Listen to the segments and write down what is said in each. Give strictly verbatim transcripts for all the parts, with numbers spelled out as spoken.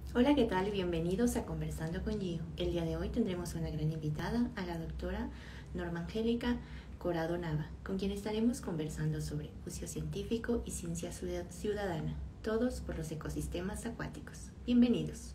Hola, ¿qué tal? Bienvenidos a Conversando con Gio. El día de hoy tendremos una gran invitada, a la doctora Norma Angélica Corado Nava, con quien estaremos conversando sobre uso científico y ciencia ciudadana, todos por los ecosistemas acuáticos. Bienvenidos.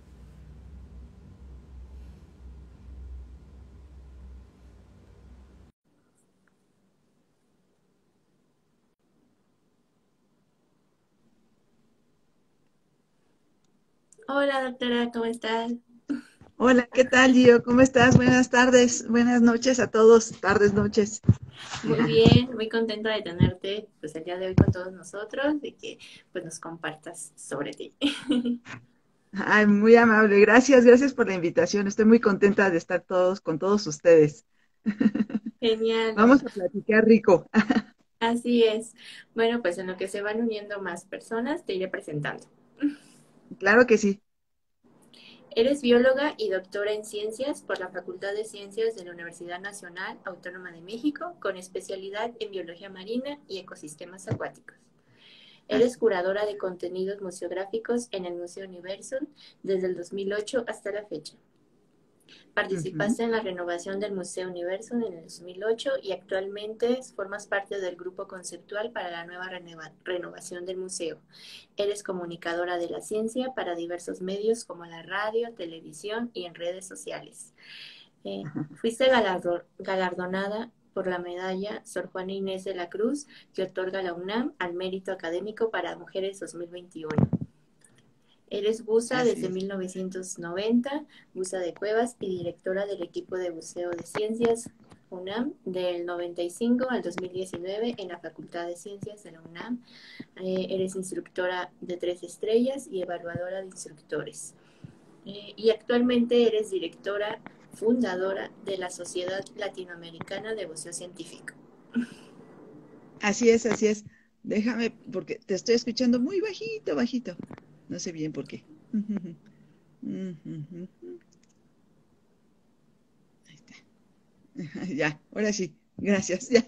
Hola, doctora, ¿cómo estás? Hola, ¿qué tal, Gio? ¿Cómo estás? Buenas tardes, buenas noches a todos, tardes, noches. Muy bien, muy contenta de tenerte pues el día de hoy con todos nosotros y que pues nos compartas sobre ti. Ay, muy amable, gracias, gracias por la invitación. Estoy muy contenta de estar todos con todos ustedes. Genial, Vamos a platicar rico. así es. Bueno, pues en lo que se van uniendo más personas, te iré presentando. Claro que sí. Eres bióloga y doctora en ciencias por la Facultad de Ciencias de la Universidad Nacional Autónoma de México, con especialidad en biología marina y ecosistemas acuáticos. Eres Así. curadora de contenidos museográficos en el Museo Universum desde el dos mil ocho hasta la fecha. Ujú. Participaste en la renovación del Museo Universum en el dos mil ocho y actualmente formas parte del grupo conceptual para la nueva renova renovación del museo. Eres comunicadora de la ciencia para diversos medios como la radio, televisión y en redes sociales. Eh, fuiste galardo galardonada por la medalla Sor Juana Inés de la Cruz que otorga la UNAM al Mérito Académico para Mujeres dos mil veintiuno. Eres buza Así desde es. mil novecientos noventa, buza de cuevas y directora del equipo de buceo de ciencias UNAM del noventa y cinco al dos mil diecinueve en la Facultad de Ciencias de la UNAM. Eh, eres instructora de tres estrellas y evaluadora de instructores. Eh, y actualmente eres directora fundadora de la Sociedad Latinoamericana de Buceo Científico. Así es, así es. Déjame, porque te estoy escuchando muy bajito, bajito. No sé bien por qué. Ahí está. Ya, ahora sí. Gracias. Ya.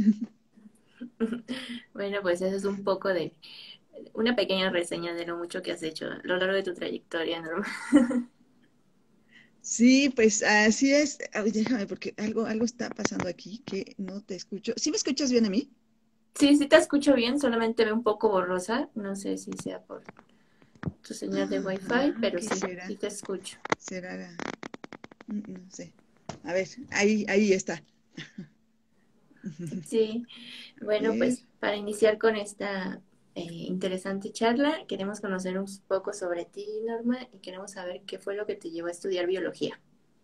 Bueno, pues eso es un poco de una pequeña reseña de lo mucho que has hecho a lo largo de tu trayectoria, Norma. Sí, pues así es. Ay, déjame, porque algo, algo está pasando aquí que no te escucho. ¿Sí me escuchas bien a mí? Sí, sí te escucho bien, solamente veo un poco borrosa. No sé si sea por tu señal de Wi-Fi, Ajá, pero ¿qué sí, sí será? te escucho. ¿Será? la- mm, No sé. A ver, ahí, ahí está. Sí, A bueno, ver, pues para iniciar con esta eh, interesante charla, queremos conocer un poco sobre ti, Norma, y queremos saber qué fue lo que te llevó a estudiar biología.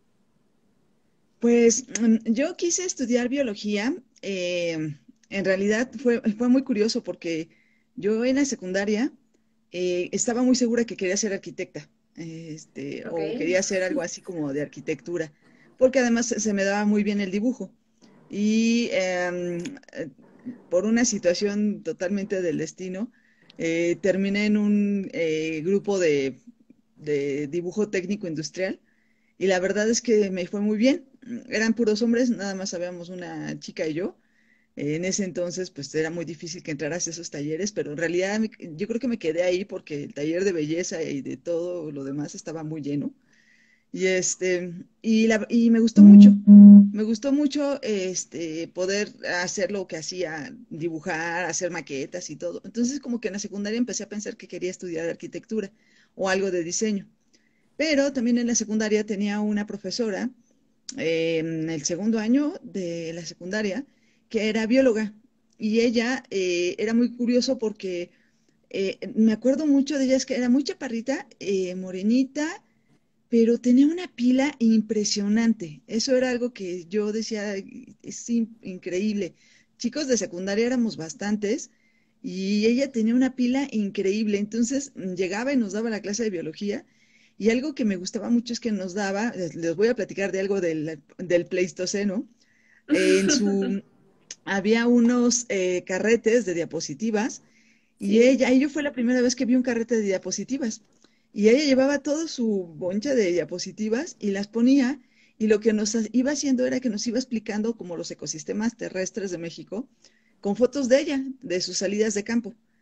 pues mm, yo quise estudiar biología. eh, en realidad fue, fue muy curioso porque yo en la secundaria eh, estaba muy segura que quería ser arquitecta, eh, este, Ok. o quería hacer algo así como de arquitectura, porque además se se me daba muy bien el dibujo. Y em, eh, por una situación totalmente del destino, eh, terminé en un eh, grupo de, de dibujo técnico industrial y la verdad es que me fue muy bien. Eran puros hombres, nada más habíamos una chica y yo. En ese entonces, pues era muy difícil que entraras a esos talleres, pero en realidad me- yo creo que me quedé ahí porque el taller de belleza y de todo lo demás estaba muy lleno. Y este, y la, y me gustó mucho. Me gustó mucho este poder hacer lo que hacía, dibujar, hacer maquetas y todo. Entonces, como que en la secundaria empecé a pensar que quería estudiar arquitectura o algo de diseño. Pero también en la secundaria tenía una profesora eh, en el segundo año de la secundaria que era bióloga. Y ella eh, era muy curioso porque eh, me acuerdo mucho de ella, es que era muy chaparrita, eh, morenita, pero tenía una pila impresionante. Eso era algo que yo decía, es in- increíble. Chicos de secundaria éramos bastantes y ella tenía una pila increíble. Entonces mm, llegaba y nos daba la clase de biología y algo que me gustaba mucho es que nos daba, les, les voy a platicar de algo del, del Pleistoceno. Eh, en su, había unos eh, carretes de diapositivas y Sí. ella, y yo fue la primera vez que vi un carrete de diapositivas. Y ella llevaba todo su boncha de diapositivas y las ponía, y lo que nos ha- iba haciendo era que nos iba explicando como los ecosistemas terrestres de México con fotos de ella, de sus salidas de campo.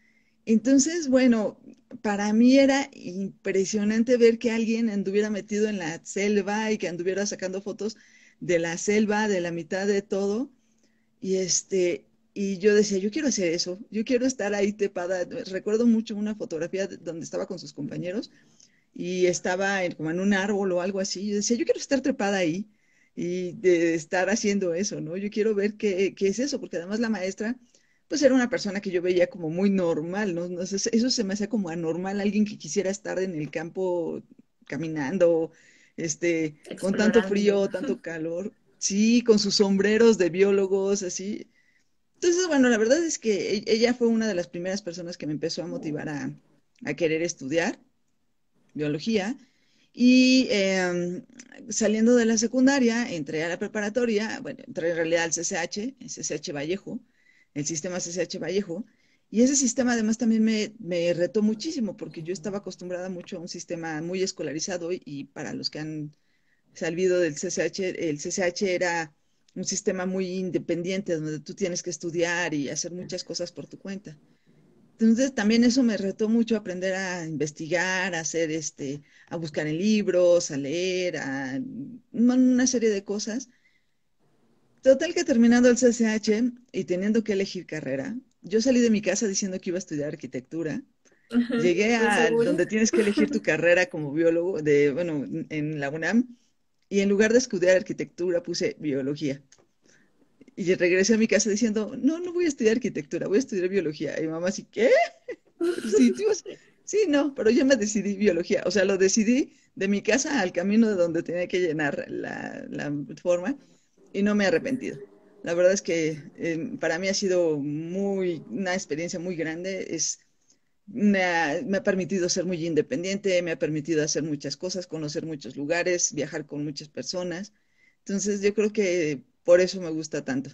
Entonces, bueno, para mí era impresionante ver que alguien anduviera metido en la selva y que anduviera sacando fotos de la selva, de la mitad de todo. Y este, y yo decía, yo quiero hacer eso, yo quiero estar ahí tepada. Recuerdo mucho una fotografía de- donde estaba con sus compañeros y estaba en- como en un árbol o algo así. Yo decía, yo quiero estar trepada ahí y de estar haciendo eso, ¿no? Yo quiero ver qué, qué es eso, porque además la maestra, pues era una persona que yo veía como muy normal, ¿no? No sé, eso se me hacía como anormal, alguien que quisiera estar en el campo caminando, este, con tanto Explorando. frío, tanto calor. Sí, con sus sombreros de biólogos, así. Entonces, bueno, la verdad es que e- ella fue una de las primeras personas que me empezó a motivar a, a querer estudiar biología. Y eh, saliendo de la secundaria, entré a la preparatoria, bueno, entré en realidad al C C H, el C C H Vallejo, el sistema C C H Vallejo. Y ese sistema además también me, me retó muchísimo porque yo estaba acostumbrada mucho a un sistema muy escolarizado y para los que han salido del C C H, el C C H era un sistema muy independiente donde tú tienes que estudiar y hacer muchas cosas por tu cuenta. Entonces también eso me retó mucho aprender a investigar, a hacer este, a buscar en libros, a leer, a una serie de cosas. Total que terminando el C C H y teniendo que elegir carrera, yo salí de mi casa diciendo que iba a estudiar arquitectura. Llegué ¿Muy a segura? donde tienes que elegir tu carrera como biólogo, de, bueno, en la UNAM, y en lugar de estudiar arquitectura puse biología. Y regresé a mi casa diciendo, no, no voy a estudiar arquitectura, voy a estudiar biología. Y mi mamá así, ¿qué? Pero sí, tú vas- sí, no, pero yo me decidí biología. O sea, lo decidí de mi casa al camino de donde tenía que llenar la, la forma y no me he arrepentido. La verdad es que eh, para mí ha sido muy, una experiencia muy grande. Es, me ha, me ha permitido ser muy independiente, me ha permitido hacer muchas cosas, conocer muchos lugares, viajar con muchas personas. Entonces, yo creo que por eso me gusta tanto.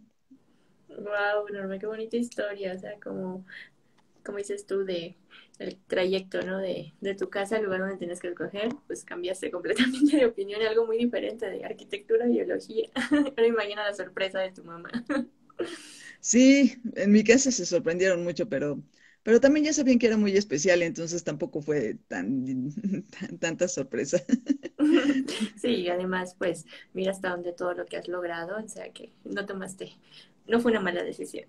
Wow, Norma, qué bonita historia. O sea, como, como dices tú, de el trayecto, ¿no? De, de tu casa al lugar donde tienes que escoger, pues cambiaste completamente de opinión, algo muy diferente de arquitectura, biología. Ahora imagina la sorpresa de tu mamá. Sí, en mi casa se sorprendieron mucho, pero, pero también ya sabían que era muy especial, entonces tampoco fue tan, tan- tanta sorpresa. Sí, además, pues mira hasta dónde todo lo que has logrado, o sea que no tomaste, no fue una mala decisión.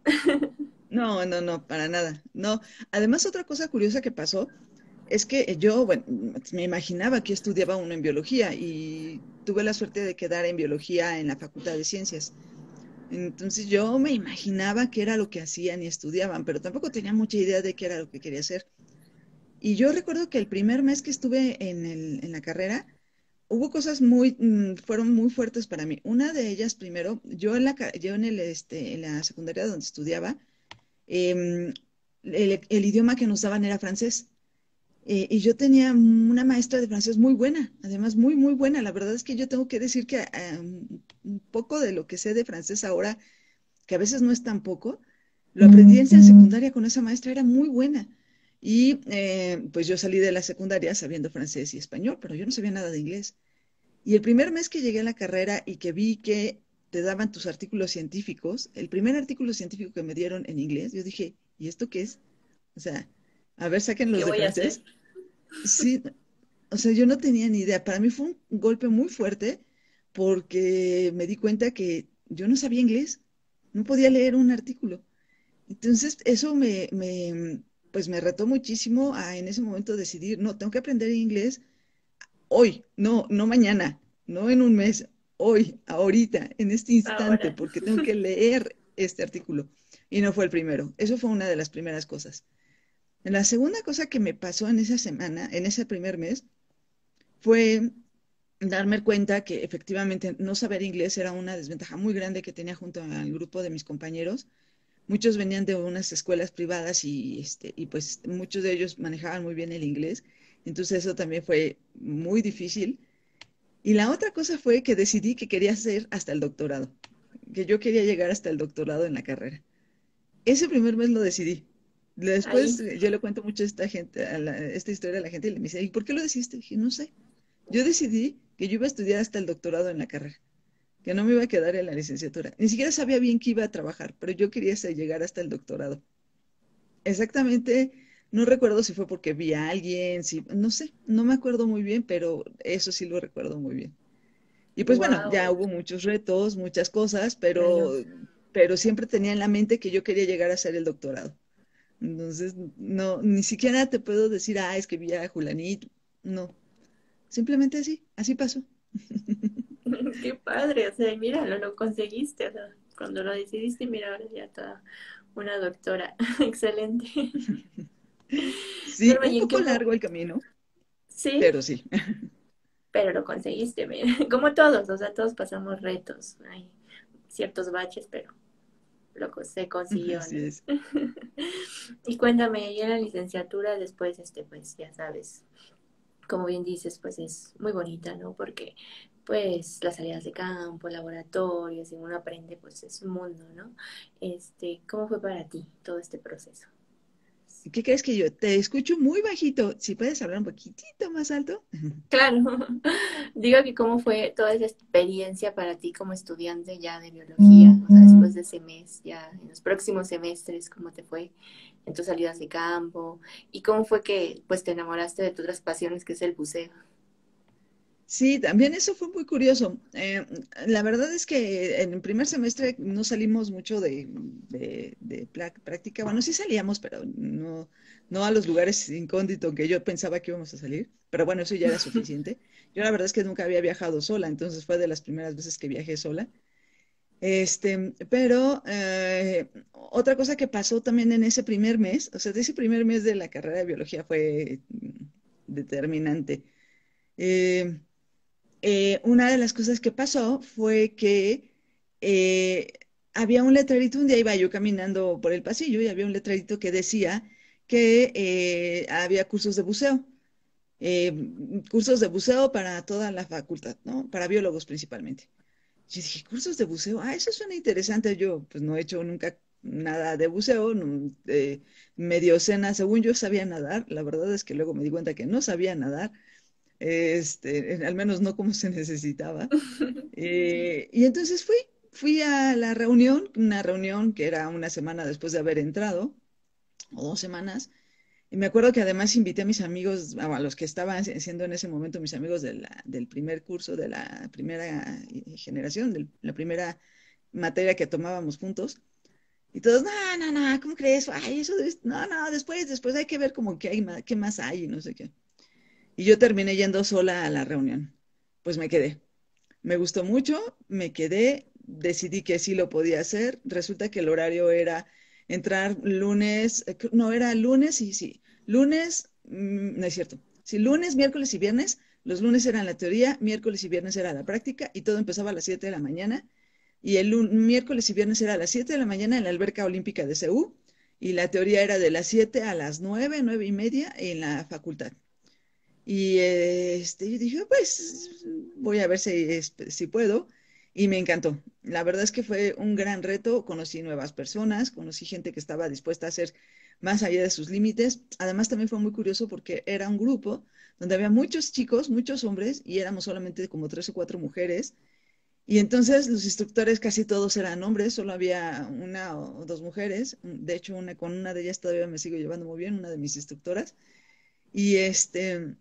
No, no, no, para nada. No. Además, otra cosa curiosa que pasó es que yo, bueno, me imaginaba que estudiaba uno en biología y tuve la suerte de quedar en biología en la Facultad de Ciencias. Entonces yo me imaginaba que era lo que hacían y estudiaban, pero tampoco tenía mucha idea de qué era lo que quería hacer. Y yo recuerdo que el primer mes que estuve en el, en la carrera, hubo cosas muy, mm, fueron muy fuertes para mí. Una de ellas, primero, yo en la, ca- yo en el, este, en la secundaria donde estudiaba, em, el, el idioma que nos daban era francés. Eh, y yo tenía una maestra de francés muy buena, además muy, muy buena. La verdad es que yo tengo que decir que ah, un poco de lo que sé de francés ahora, que a veces no es tan poco, lo aprendí en secundaria con esa maestra, era muy buena. Y eh, pues yo salí de la secundaria sabiendo francés y español, pero yo no sabía nada de inglés. Y el primer mes que llegué a la carrera y que vi que te daban tus artículos científicos, el primer artículo científico que me dieron en inglés, yo dije, ¿y esto qué es? O sea, a ver, saquen ¿Qué los de voy a hacer? francés. Sí, o sea, yo no tenía ni idea. Para mí fue un golpe muy fuerte porque me di cuenta que yo no sabía inglés, no podía leer un artículo. Entonces, eso me, me, pues me retó muchísimo a en ese momento decidir, no, tengo que aprender inglés hoy, no, no mañana, no en un mes, hoy, ahorita, en este instante, Ahora. porque tengo que leer este artículo. Y no fue el primero. Eso fue una de las primeras cosas. La segunda cosa que me pasó en esa semana, en ese primer mes, fue darme cuenta que efectivamente no saber inglés era una desventaja muy grande que tenía junto al grupo de mis compañeros. Muchos venían de unas escuelas privadas y, este, y pues muchos de ellos manejaban muy bien el inglés. Entonces eso también fue muy difícil. Y la otra cosa fue que decidí que quería hacer hasta el doctorado, que yo quería llegar hasta el doctorado en la carrera. Ese primer mes lo decidí. Después Ahí. eh, yo le cuento mucho esta gente, a la- esta historia a la gente y le me dice, ¿y por qué lo decidiste? Dije, no sé. Yo decidí que yo iba a estudiar hasta el doctorado en la carrera, que no me iba a quedar en la licenciatura. Ni siquiera sabía bien que iba a trabajar, pero yo quería llegar hasta el doctorado. exactamente, no recuerdo si fue porque vi a alguien, si, no sé, no me acuerdo muy bien, pero eso sí lo recuerdo muy bien. Y pues bueno, ya Wow, hubo muchos retos, muchas cosas, pero, claro. pero siempre tenía en la mente que yo quería llegar a hacer el doctorado. Entonces, no, ni siquiera te puedo decir, ah, es que vi a Julanito. No, simplemente así, así pasó. Qué padre, o sea, mira, lo, lo conseguiste, o sea, cuando lo decidiste, mira, ahora ya está una doctora. Excelente. Sí, Norma, un ¿y en qué poco mo- largo el camino, Sí, pero sí. pero lo conseguiste, mira. Como todos, o sea, todos pasamos retos. Hay ciertos baches, pero lo co- se consiguió, Así ¿no? es. Y cuéntame, y en la licenciatura después, este, pues ya sabes, como bien dices, pues es muy bonita, ¿no? Porque pues las salidas de campo, laboratorios, y uno aprende, pues es un mundo, ¿no? Este, ¿cómo fue para ti todo este proceso? ¿Qué crees que yo te escucho muy bajito? Si puedes hablar un poquitito más alto. Claro, digo que cómo fue toda esa experiencia para ti como estudiante ya de biología, o sea, después de ese mes, ya en los próximos semestres, ¿cómo te fue en tus salidas de campo? ¿Y cómo fue que pues te enamoraste de tus otras pasiones que es el buceo? Sí, también eso fue muy curioso. Eh, la verdad es que en el primer semestre no salimos mucho de, de, de pla- práctica. Bueno, sí salíamos, pero no, no a los lugares incógnitos que yo pensaba que íbamos a salir. Pero bueno, eso ya era suficiente. Yo la verdad es que nunca había viajado sola, entonces fue de las primeras veces que viajé sola. Este, pero eh, otra cosa que pasó también en ese primer mes, o sea, de ese primer mes de la carrera de biología fue mm, determinante. Eh, eh, una de las cosas que pasó fue que eh, había un letrerito, un día iba yo caminando por el pasillo y había un letrerito que decía que eh, había cursos de buceo, eh, cursos de buceo para toda la facultad, ¿no? Para biólogos principalmente. Yo dije, cursos de buceo, ah, eso suena interesante. Yo, pues, no he hecho nunca nada de buceo, no, eh, medio cena, según yo sabía nadar. La verdad es que luego me di cuenta que no sabía nadar, este, al menos no como se necesitaba. Eh, y entonces fui, fui a la reunión, una reunión que era una semana después de haber entrado, o dos semanas. Y me acuerdo que además invité a mis amigos, a los que estaban siendo en ese momento mis amigos de la- del primer curso, de la primera eh, generación, de la primera materia que tomábamos juntos. Y todos, no, no, no, ¿cómo crees? Ay, eso, es- no, no, después, después hay que ver como que hay más, qué más hay y no sé qué. Y yo terminé yendo sola a la reunión. Pues me quedé. Me gustó mucho, me quedé, decidí que sí lo podía hacer. Resulta que el horario era entrar lunes, eh, cr- no, era lunes y sí, lunes, mm, no es cierto. Sí, lunes, miércoles y viernes. Los lunes eran la teoría, miércoles y viernes era la práctica y todo empezaba a las siete de la mañana. Y el lun- miércoles y viernes era a las siete de la mañana en la alberca olímpica de C U y la teoría era de las siete a las nueve, nueve y media en la facultad. Y eh, este, yo dije, pues voy a ver si, este, si puedo. Y me encantó. La verdad es que fue un gran reto. Conocí nuevas personas, conocí gente que estaba dispuesta a hacer más allá de sus límites. Además, también fue muy curioso porque era un grupo donde había muchos chicos, muchos hombres, y éramos solamente como tres o cuatro mujeres. Y entonces los instructores casi todos eran hombres, solo había una o dos mujeres. De hecho, una, con una de ellas todavía me sigo llevando muy bien, una de mis instructoras. Y este,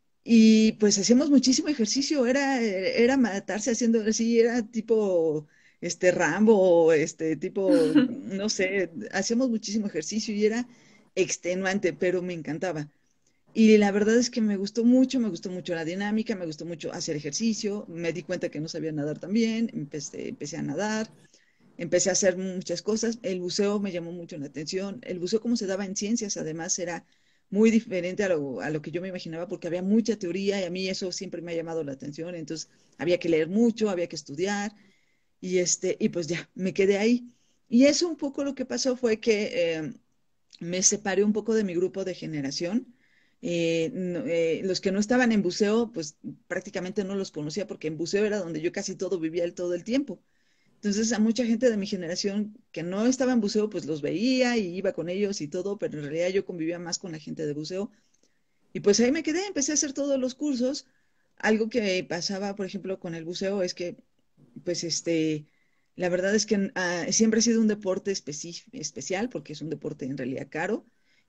y pues hacíamos muchísimo ejercicio, era, era matarse haciendo así, era tipo este Rambo, este tipo, no sé, hacíamos muchísimo ejercicio y era extenuante, pero me encantaba. Y la verdad es que me gustó mucho, me gustó mucho la dinámica, me gustó mucho hacer ejercicio, me di cuenta que no sabía nadar también, empecé, empecé a nadar, empecé a hacer muchas cosas. El buceo me llamó mucho la atención. El buceo, como se daba en ciencias, además era muy diferente a lo, a lo que yo me imaginaba porque había mucha teoría y a mí eso siempre me ha llamado la atención. Entonces había que leer mucho, había que estudiar y, este, y pues ya, me quedé ahí. Y eso un poco lo que pasó fue que eh, me separé un poco de mi grupo de generación. Eh, no- eh, los que no estaban en buceo, pues prácticamente no los conocía porque en buceo era donde yo casi todo vivía el, todo el tiempo. Entonces, a mucha gente de mi generación que no estaba en buceo, pues los veía y iba con ellos y todo, pero en realidad yo convivía más con la gente de buceo. Y pues ahí me quedé, empecé a hacer todos los cursos. Algo que pasaba, por ejemplo, con el buceo es que, pues, este, la verdad es que ah, siempre ha sido un deporte especi- especial porque es un deporte en realidad caro.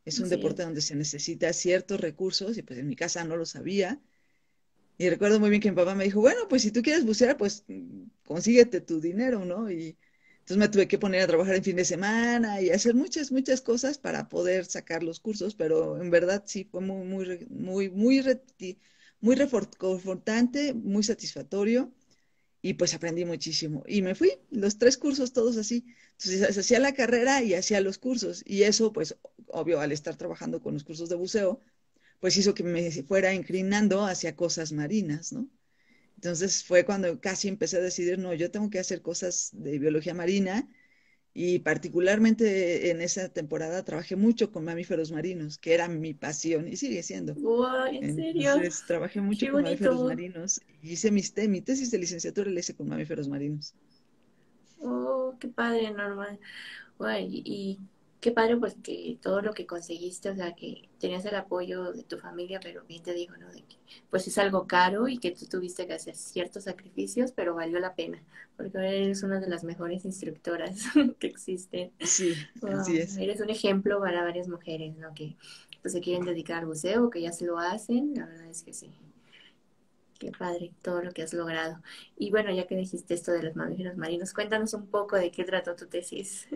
Es un Así deporte es. donde se necesita ciertos recursos y pues en mi casa no lo sabía. Y recuerdo muy bien que mi papá me dijo, bueno, pues si tú quieres bucear, pues mm, consíguete tu dinero, ¿no? Y entonces me tuve que poner a trabajar en fin de semana y hacer muchas, muchas cosas para poder sacar los cursos, pero en verdad sí fue muy, muy, re- muy, muy, reti- muy reconfortante, muy satisfactorio y pues aprendí muchísimo. Y me fui, los tres cursos todos así. Entonces hacía la carrera y hacía los cursos y eso pues obvio al estar trabajando con los cursos de buceo pues hizo que me fuera inclinando hacia cosas marinas, ¿no? Entonces fue cuando casi empecé a decidir, no, yo tengo que hacer cosas de biología marina y particularmente en esa temporada trabajé mucho con mamíferos marinos, que era mi pasión y sigue siendo. Wow, ¿en serio? Entonces trabajé mucho Qué con mamíferos bonito. marinos y hice mis te mi tesis de licenciatura la hice con mamíferos marinos. Oh, qué padre, Norma. Bueno, y, y qué padre pues que todo lo que conseguiste, o sea, que tenías el apoyo de tu familia, pero bien te digo, ¿no? De que pues es algo caro y que tú tuviste que hacer ciertos sacrificios, pero valió la pena, porque ahora eres una de las mejores instructoras que existen. Sí, así Wow, es. eres un ejemplo para varias mujeres, ¿no? Que pues se quieren dedicar al buceo, que ya se lo hacen, la verdad es que sí. Qué padre todo lo que has logrado. Y bueno, ya que dijiste esto de los mamíferos marinos, cuéntanos un poco de qué trató tu tesis.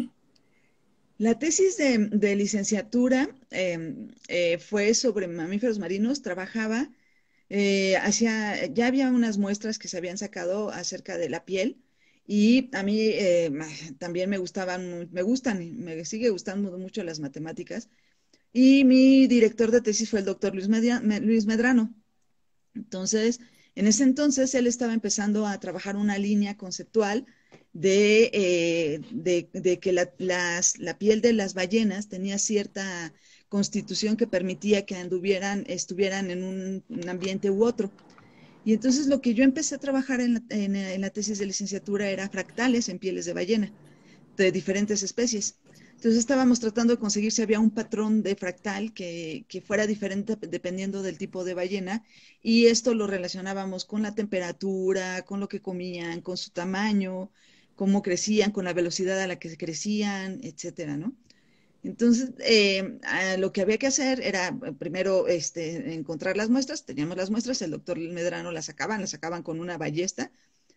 La tesis de, de licenciatura eh, eh, fue sobre mamíferos marinos. Trabajaba, eh, hacía, ya había unas muestras que se habían sacado acerca de la piel y a mí eh, también me gustaban, me gustan, y me sigue gustando mucho las matemáticas. Y mi director de tesis fue el doctor Luis, Media- Me- Luis Medrano. Entonces, en ese entonces él estaba empezando a trabajar una línea conceptual de, eh, de, de que la, las, la, piel de las ballenas tenía cierta constitución que permitía que anduvieran, estuvieran en un, un ambiente u otro. Y entonces lo que yo empecé a trabajar en la, en, en la tesis de licenciatura era fractales en pieles de ballena de diferentes especies. Entonces estábamos tratando de conseguir si había un patrón de fractal que, que, fuera diferente dependiendo del tipo de ballena y esto lo relacionábamos con la temperatura, con lo que comían, con su tamaño, cómo crecían, con la velocidad a la que crecían, etcétera, ¿no? Entonces, eh, lo que había que hacer era eh, primero este, encontrar las muestras, teníamos las muestras, el doctor Medrano las sacaban, las sacaban con una ballesta,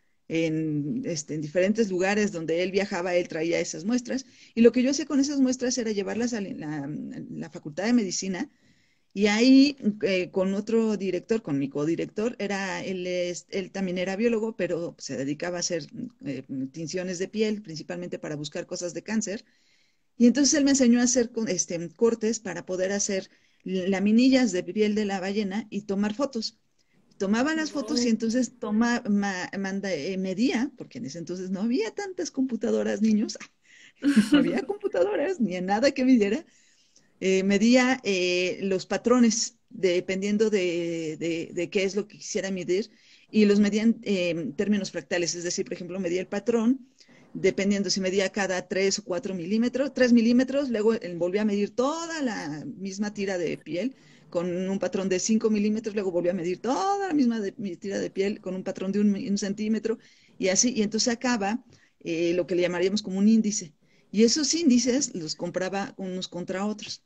en, este, en diferentes lugares donde él viajaba, él traía esas muestras. Y lo que yo hacía con esas muestras era llevarlas a la, la Facultad de Medicina y ahí eh, con otro director, con mi codirector, era, él, es, él también era biólogo, pero se dedicaba a hacer eh, tinciones de piel, principalmente para buscar cosas de cáncer. Y entonces él me enseñó a hacer este, cortes para poder hacer laminillas de piel de la ballena y tomar fotos. Tomaba las fotos y No, entonces toma, ma, manda, eh, medía, porque en ese entonces no había tantas computadoras, niños, no había computadoras ni nada que midiera, eh, medía eh, los patrones dependiendo de, de, de, qué es lo que quisiera medir y los medía en eh, términos fractales, es decir, por ejemplo, medía el patrón dependiendo si medía cada tres o cuatro milímetros, tres milímetros, luego volvía a medir toda la misma tira de piel con un patrón de cinco milímetros, luego volvía a medir toda la misma de, tira de piel con un patrón de un, un centímetro y así, y entonces acaba eh, lo que le llamaríamos como un índice. Y esos índices los compraba unos contra otros.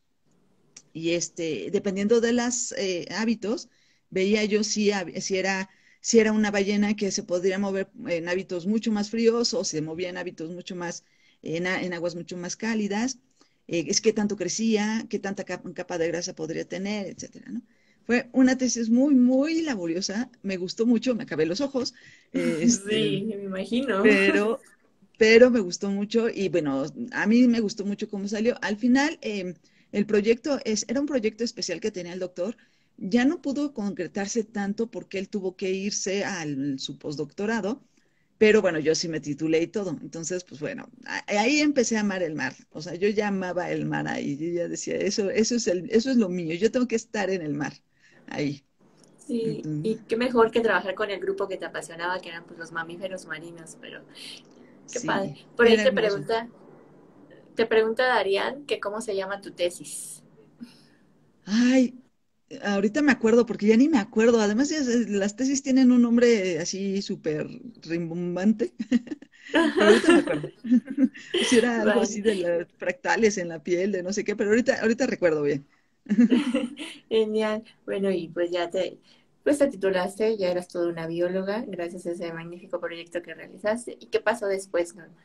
Y este, dependiendo de los eh, hábitos, veía yo si, si, era, si era una ballena que se podría mover en hábitos mucho más fríos o se movía en hábitos mucho más, en, en aguas mucho más cálidas, eh, es qué tanto crecía, qué tanta capa, capa de grasa podría tener, etcétera, ¿no? Fue una tesis muy, muy laboriosa, me gustó mucho, me acabé los ojos, eh, este, sí, me imagino. pero, pero me gustó mucho y bueno, a mí me gustó mucho cómo salió. Al final, eh, el proyecto es, era un proyecto especial que tenía el doctor. Ya no pudo concretarse tanto porque él tuvo que irse a su postdoctorado, pero bueno, yo sí me titulé y todo. Entonces, pues bueno, ahí empecé a amar el mar. O sea, yo ya amaba el mar ahí. Yo ya decía, eso, eso es el, eso es lo mío. Yo tengo que estar en el mar, ahí. Sí, Entonces, y qué mejor que trabajar con el grupo que te apasionaba, que eran pues los mamíferos marinos, pero qué padre. sí, Por ahí era te hermoso. pregunta, te pregunta Darían que cómo se llama tu tesis. Ay, ahorita me acuerdo, porque ya ni me acuerdo. Además, ya sé, las tesis tienen un nombre así súper rimbombante, pero ahorita me acuerdo. Si era algo Vale. así de las fractales en la piel, de no sé qué, pero ahorita, ahorita recuerdo bien. Genial. Bueno, y pues ya te, pues te titulaste, ya eras toda una bióloga, gracias a ese magnífico proyecto que realizaste. ¿Y qué pasó después, Norma?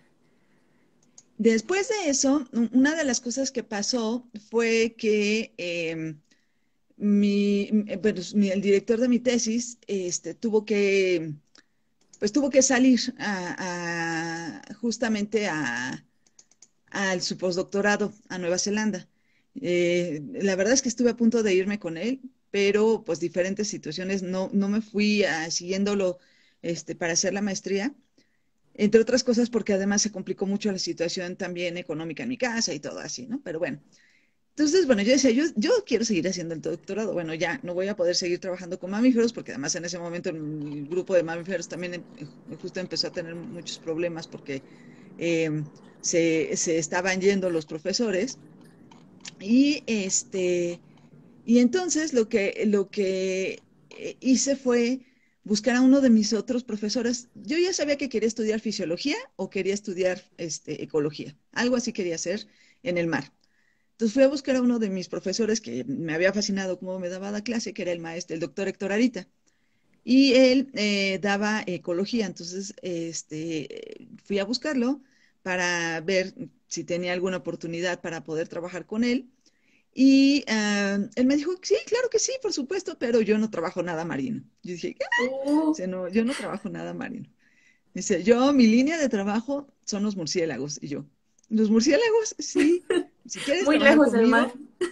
Después de eso, u- una de las cosas que pasó fue que em, mi, m- eh, bueno, mi- el director de mi tesis este, tuvo que, pues tuvo que salir a, a- justamente a, al su postdoctorado a Nueva Zelanda. Eh, la verdad es que estuve a punto de irme con él, pero pues diferentes situaciones no, no me fui a- siguiéndolo este, para hacer la maestría, entre otras cosas porque además se complicó mucho la situación también económica en mi casa y todo así, ¿no? Pero bueno. Entonces, bueno, yo decía, yo, yo quiero seguir haciendo el doctorado. Bueno, ya no voy a poder seguir trabajando con mamíferos porque además en ese momento el grupo de mamíferos también em- eh, justo empezó a tener muchos problemas porque eh, se, se estaban yendo los profesores y este, y entonces lo que, lo que eh, hice fue buscar a uno de mis otros profesores. Yo ya sabía que quería estudiar fisiología o quería estudiar este, ecología. Algo así quería hacer en el mar. Entonces fui a buscar a uno de mis profesores que me había fascinado cómo me daba la clase, que era el maestro, el doctor Héctor Arita. Y él eh, daba ecología, entonces este, fui a buscarlo para ver si tenía alguna oportunidad para poder trabajar con él. Y ah, él me dijo, sí, claro que sí, por supuesto, pero yo no trabajo nada marino. Yo dije, ¿qué? Uh, Dice, no, yo no trabajo nada marino. Dice, yo, mi línea de trabajo son los murciélagos. Y yo, ¿los murciélagos? Sí. Si quieres muy trabajar lejos del mar. conmigo,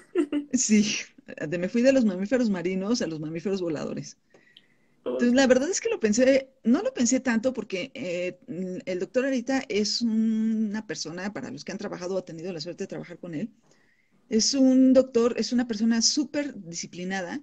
sí. De- Me fui de los mamíferos marinos a los mamíferos voladores. Entonces, Ok. la verdad es que lo pensé, no lo pensé tanto porque eh, mm, el doctor Arita es una persona, para los que han trabajado o tenido la suerte de trabajar con él, es un doctor, es una persona súper disciplinada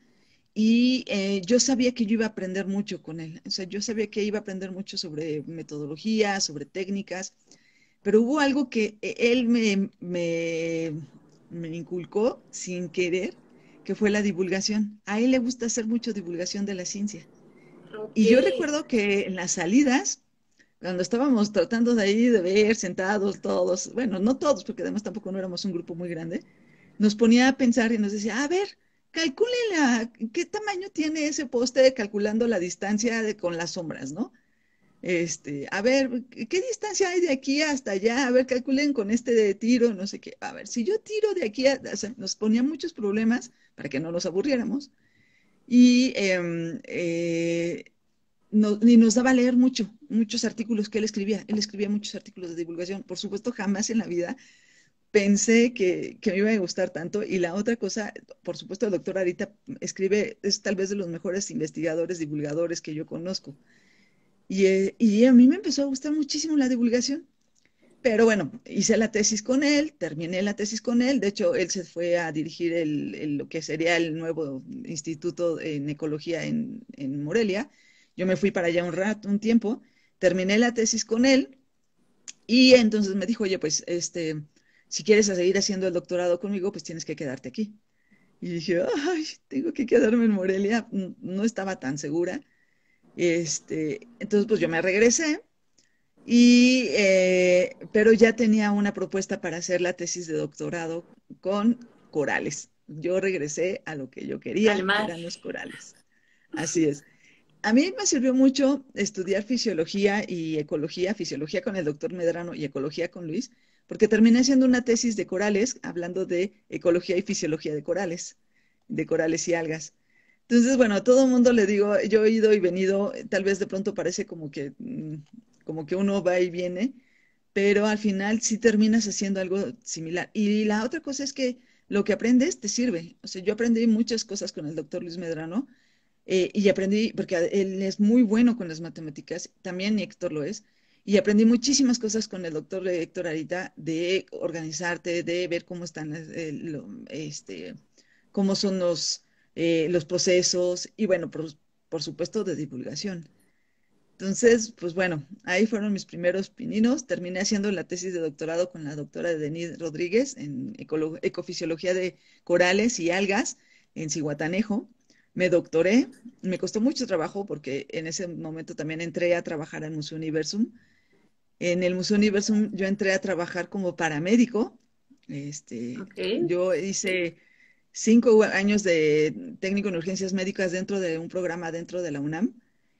y eh, yo sabía que yo iba a aprender mucho con él. O sea, yo sabía que iba a aprender mucho sobre metodología, sobre técnicas, pero hubo algo que eh, él me, me, me inculcó sin querer, que fue la divulgación. A él le gusta hacer mucho divulgación de la ciencia. Ok. Y yo recuerdo que en las salidas, cuando estábamos tratando de ahí de ver sentados todos, bueno, no todos, porque además tampoco no éramos un grupo muy grande, nos ponía a pensar y nos decía, a ver, calculen la, qué tamaño tiene ese poste calculando la distancia de, con las sombras, ¿no? Este, a ver, ¿qué distancia hay de aquí hasta allá? A ver, calculen con este de tiro, no sé qué. A ver, si yo tiro de aquí, a, o sea, nos ponía muchos problemas para que no nos aburriéramos y em, eh, no- y nos daba a leer mucho, muchos artículos que él escribía. Él escribía muchos artículos de divulgación. Por supuesto, jamás en la vida pensé que, que me iba a gustar tanto. Y la otra cosa, por supuesto, el doctor Arita escribe, es tal vez de los mejores investigadores, divulgadores que yo conozco. Y, eh, y a mí me empezó a gustar muchísimo la divulgación. Pero bueno, hice la tesis con él, terminé la tesis con él. De hecho, él se fue a dirigir el, el- lo que sería el nuevo instituto en ecología en, en Morelia. Yo me fui para allá un rato, un tiempo, terminé la tesis con él y entonces me dijo, oye, pues este, si quieres a seguir haciendo el doctorado conmigo, pues tienes que quedarte aquí. Y dije, ay, tengo que quedarme en Morelia. N- No estaba tan segura. Este, entonces, pues yo me regresé. Y, eh, pero ya tenía una propuesta para hacer la tesis de doctorado con corales. Yo regresé a lo que yo Al quería, que mar. eran los corales. Así es. A mí me sirvió mucho estudiar fisiología y ecología, fisiología con el doctor Medrano y ecología con Luis, porque terminé haciendo una tesis de corales, hablando de ecología y fisiología de corales, de corales y algas. Entonces, bueno, a todo el mundo le digo, yo he ido y venido, eh, tal vez de pronto parece como que, mm, como que uno va y viene, pero al final sí terminas haciendo algo similar. Y la otra cosa es que lo que aprendes te sirve. O sea, yo aprendí muchas cosas con el doctor Luis Medrano eh, y aprendí, porque él es muy bueno con las matemáticas, también Héctor lo es, y aprendí muchísimas cosas con el doctor Héctor Arita de organizarte, de ver cómo están, las- eh, lo- este, cómo son los, eh, los procesos y bueno, por, por supuesto de divulgación. Entonces, pues bueno, ahí fueron mis primeros pininos. Terminé haciendo la tesis de doctorado con la doctora Denise Rodríguez en ecolo- ecofisiología de corales y algas. en Zihuatanejo. Me doctoré, me costó mucho trabajo porque en ese momento también entré a trabajar al Museo Universum. En el Museo Universum yo entré a trabajar como paramédico. Este, Ok. yo hice cinco años de técnico en urgencias médicas dentro de un programa dentro de la UNAM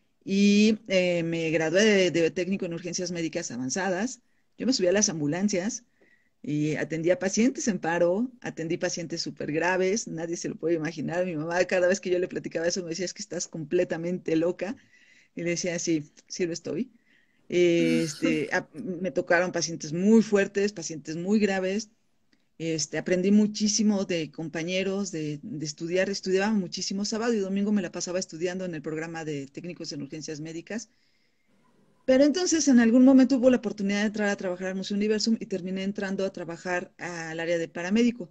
y eh, me gradué de, de técnico en urgencias médicas avanzadas. Yo me subí a las ambulancias y atendía pacientes en paro, atendí pacientes súper graves, nadie se lo puede imaginar. Mi mamá cada vez que yo le platicaba eso me decía, es que estás completamente loca. Y le decía, sí, sí lo estoy. Este, a- me tocaron pacientes muy fuertes, pacientes muy graves. Este, aprendí muchísimo de compañeros, de, de estudiar. Estudiaba muchísimo. Sábado y domingo me la pasaba estudiando en el programa de técnicos en urgencias médicas. Pero entonces en algún momento hubo la oportunidad de entrar a trabajar al Museo Universum y terminé entrando a trabajar al área de paramédico.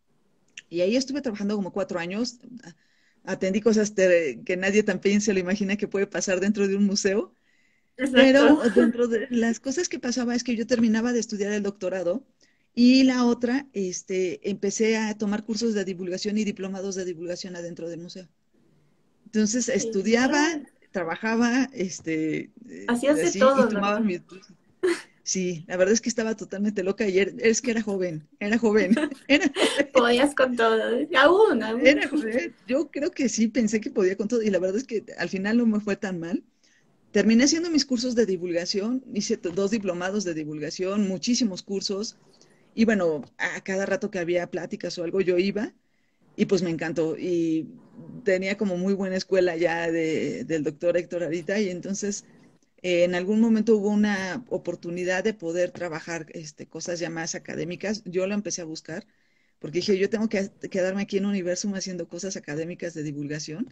Y ahí estuve trabajando como cuatro años. Atendí cosas te- que nadie también se lo imagina que puede pasar dentro de un museo. Pero Exacto. dentro de las cosas que pasaba es que yo terminaba de estudiar el doctorado y la otra, este, empecé a tomar cursos de divulgación y diplomados de divulgación adentro del museo. Entonces estudiaba, Genial. trabajaba, este, Hacías eh, de así, y todo, tomaba ¿no? mis cursos. Sí, la verdad es que estaba totalmente loca y er- es que era joven, era joven, era joven, Podías con todo. Aún, aún. era joven. Yo creo que sí, pensé que podía con todo y la verdad es que al final no me fue tan mal. Terminé haciendo mis cursos de divulgación, hice t- dos diplomados de divulgación, muchísimos cursos, y bueno, a cada rato que había pláticas o algo yo iba, y pues me encantó, y tenía como muy buena escuela ya de, del doctor Héctor Arita, y entonces eh, en algún momento hubo una oportunidad de poder trabajar este, cosas ya más académicas, yo lo empecé a buscar, porque dije, yo tengo que quedarme aquí en Universum haciendo cosas académicas de divulgación,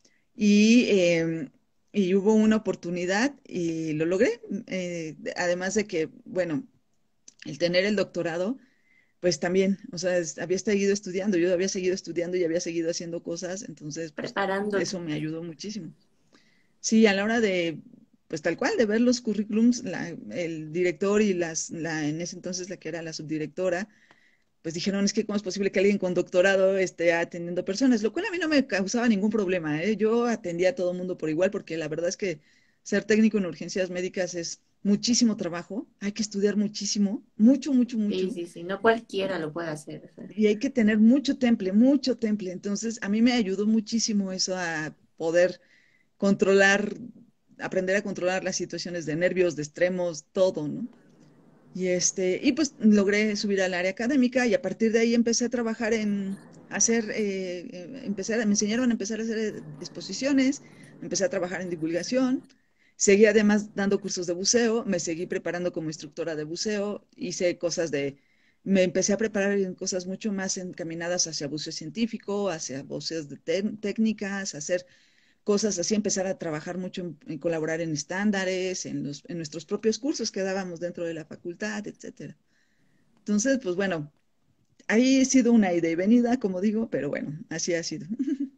y, eh, y hubo una oportunidad y lo logré. Eh, además de que, bueno, el tener el doctorado, pues también, o sea, es- había seguido estudiando, yo había seguido estudiando y había seguido haciendo cosas, entonces, pues Preparándote. eso me ayudó muchísimo. Sí, a la hora de, pues tal cual, de ver los currículums, la- el director y las, la, en ese entonces la que era la subdirectora, pues dijeron, es que cómo es posible que alguien con doctorado esté atendiendo personas, lo cual a mí no me causaba ningún problema, ¿eh? Yo atendía a todo mundo por igual, porque la verdad es que ser técnico en urgencias médicas es muchísimo trabajo, hay que estudiar muchísimo, mucho, mucho, Sí, mucho, sí, sí. No cualquiera lo puede hacer. O sea. y hay que tener mucho temple, mucho temple. Entonces, a mí me ayudó muchísimo eso a poder controlar, aprender a controlar las situaciones de nervios, de extremos, todo, ¿no? Y este, y pues logré subir al área académica y a partir de ahí empecé a trabajar en hacer, eh, eh, empecé a- me enseñaron a empezar a hacer eh, exposiciones, empecé a trabajar en divulgación, seguí además dando cursos de buceo, me seguí preparando como instructora de buceo, hice cosas de, me empecé a preparar en cosas mucho más encaminadas hacia buceo científico, hacia buceos de tec- técnicas, hacer cosas así, empezar a trabajar mucho en, en colaborar en estándares, en, los, en nuestros propios cursos que dábamos dentro de la facultad, etcétera. Entonces, pues bueno, ahí ha sido una ida y venida, como digo, pero bueno, así ha sido.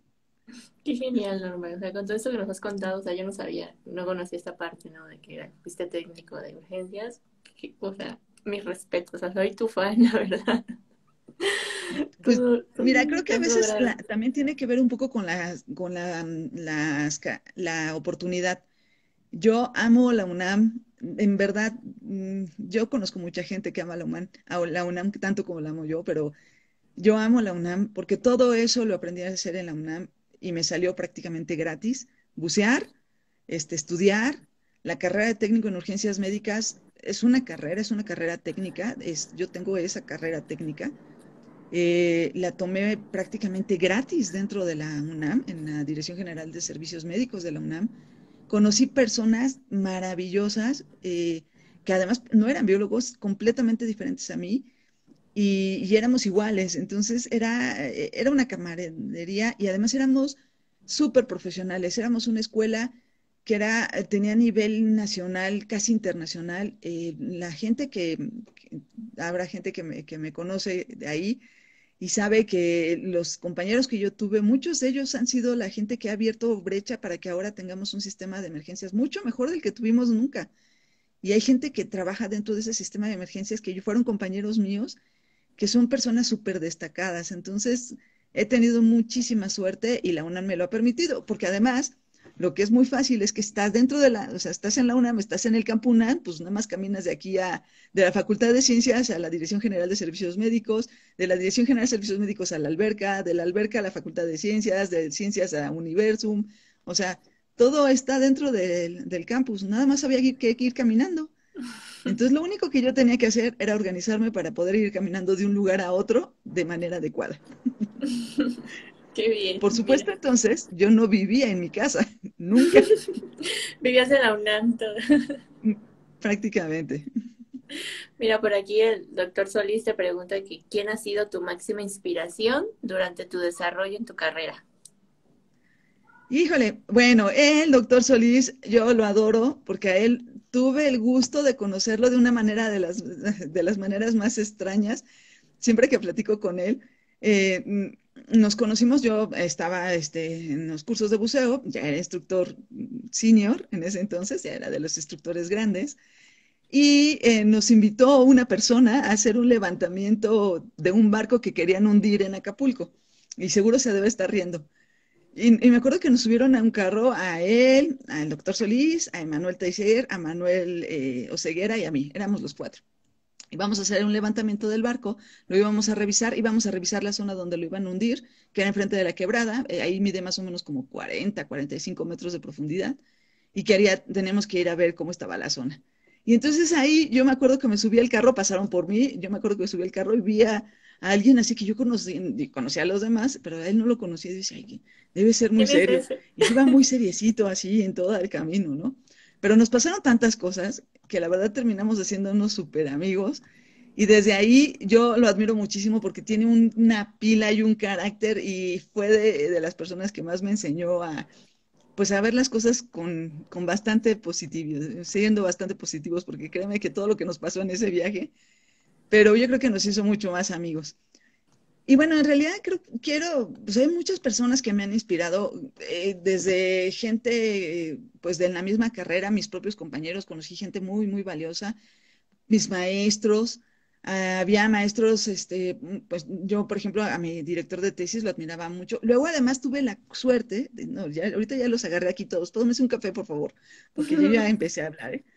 Qué genial, Norma. O sea, con todo esto que nos has contado, o sea, yo no sabía, no conocía esta parte, ¿no? De que era- fuiste técnico de urgencias. Que- o sea, mis respetos. O sea, soy tu fan, la verdad. Pues Todo, todo mira, lo creo que que a has veces la- logrado. también tiene que ver un poco con la, con la, mm, las ca- la oportunidad. Yo amo la UNAM, en verdad, mm, yo conozco mucha gente que ama la UNAM, a la UNAM tanto como la amo yo, pero yo amo la UNAM porque todo eso lo aprendí a hacer en la UNAM y me salió prácticamente gratis. Bucear, este, estudiar, la carrera de técnico en urgencias médicas es una carrera, es una carrera técnica, es, yo tengo esa carrera técnica, eh, la tomé prácticamente gratis dentro de la UNAM, en la Dirección General de Servicios Médicos de la UNAM. Conocí personas maravillosas eh, que además no eran biólogos, completamente diferentes a mí, y, y éramos iguales. Entonces era, eh, era una camaradería y además éramos súper profesionales. Éramos una escuela que era, eh, tenía nivel nacional, casi internacional. Eh, la gente que, que- habrá gente que me, que me conoce de ahí y sabe que los compañeros que yo tuve, muchos de ellos han sido la gente que ha abierto brecha para que ahora tengamos un sistema de emergencias mucho mejor del que tuvimos nunca. Y hay gente que trabaja dentro de ese sistema de emergencias que fueron compañeros míos que son personas súper destacadas. Entonces, he tenido muchísima suerte y la UNAM me lo ha permitido, porque además lo que es muy fácil es que estás dentro de la, o sea, estás en la UNAM, estás en el Campo UNAM, pues nada más caminas de aquí a, de la Facultad de Ciencias a la Dirección General de Servicios Médicos, de la Dirección General de Servicios Médicos a la alberca, de la alberca a la Facultad de Ciencias, de Ciencias a Universum, o sea, todo está dentro del, del campus, nada más había que, que ir caminando. Entonces, lo único que yo tenía que hacer era organizarme para poder ir caminando de un lugar a otro de manera adecuada. Qué bien, Por mira. supuesto, entonces, yo no vivía en mi casa, nunca, Vivías en la UNAM todo. prácticamente. Mira, por aquí el doctor Solís te pregunta que ¿quién ha sido tu máxima inspiración durante tu desarrollo en tu carrera? Híjole, bueno, el doctor Solís, yo lo adoro porque a él tuve el gusto de conocerlo de una manera de las, de las maneras más extrañas. Siempre que platico con él, eh, mm, nos conocimos, yo estaba este, en los cursos de buceo, ya era instructor senior en ese entonces, ya era de los instructores grandes, y eh, nos invitó una persona a hacer un levantamiento de un barco que querían hundir en Acapulco, y seguro se debe estar riendo. Y, y me acuerdo que nos subieron a un carro a él, al doctor Solís, a Emanuel Teiser, a Manuel eh, Oseguera y a mí, éramos los cuatro. Íbamos a hacer un levantamiento del barco, lo íbamos a revisar, íbamos a revisar la zona donde lo iban a hundir, que era enfrente de la quebrada, eh, ahí mide más o menos como cuarenta, cuarenta y cinco metros de profundidad, y que haría, tenemos que ir a ver cómo estaba la zona. Y entonces ahí yo me acuerdo que me subí al carro, pasaron por mí, yo me acuerdo que me subí al carro y vi a, a alguien así que yo conocí, conocía a los demás, pero a él no lo conocía y decía, ay, debe ser muy ¿Quién es serio. ese? Y iba muy seriecito así en todo el camino, ¿no? Pero nos pasaron tantas cosas que la verdad terminamos haciéndonos súper amigos y desde ahí yo lo admiro muchísimo porque tiene un- una pila y un carácter y fue de, de las personas que más me enseñó a, pues, a ver las cosas con, con bastante positividad, siendo bastante positivos, porque créeme que todo lo que nos pasó en ese viaje, pero yo creo que nos hizo mucho más amigos. Y bueno, en realidad creo, quiero, pues hay muchas personas que me han inspirado, eh, desde gente, eh, pues de la misma carrera, mis propios compañeros, conocí gente muy, muy valiosa, mis maestros, ah, había maestros, este, mm, pues yo, por ejemplo, a mi director de tesis lo admiraba mucho. Luego, además, tuve la suerte, de- no, ya, ahorita ya los agarré aquí todos, tómense un café, por favor, porque yo ya empecé a hablar, ¿eh?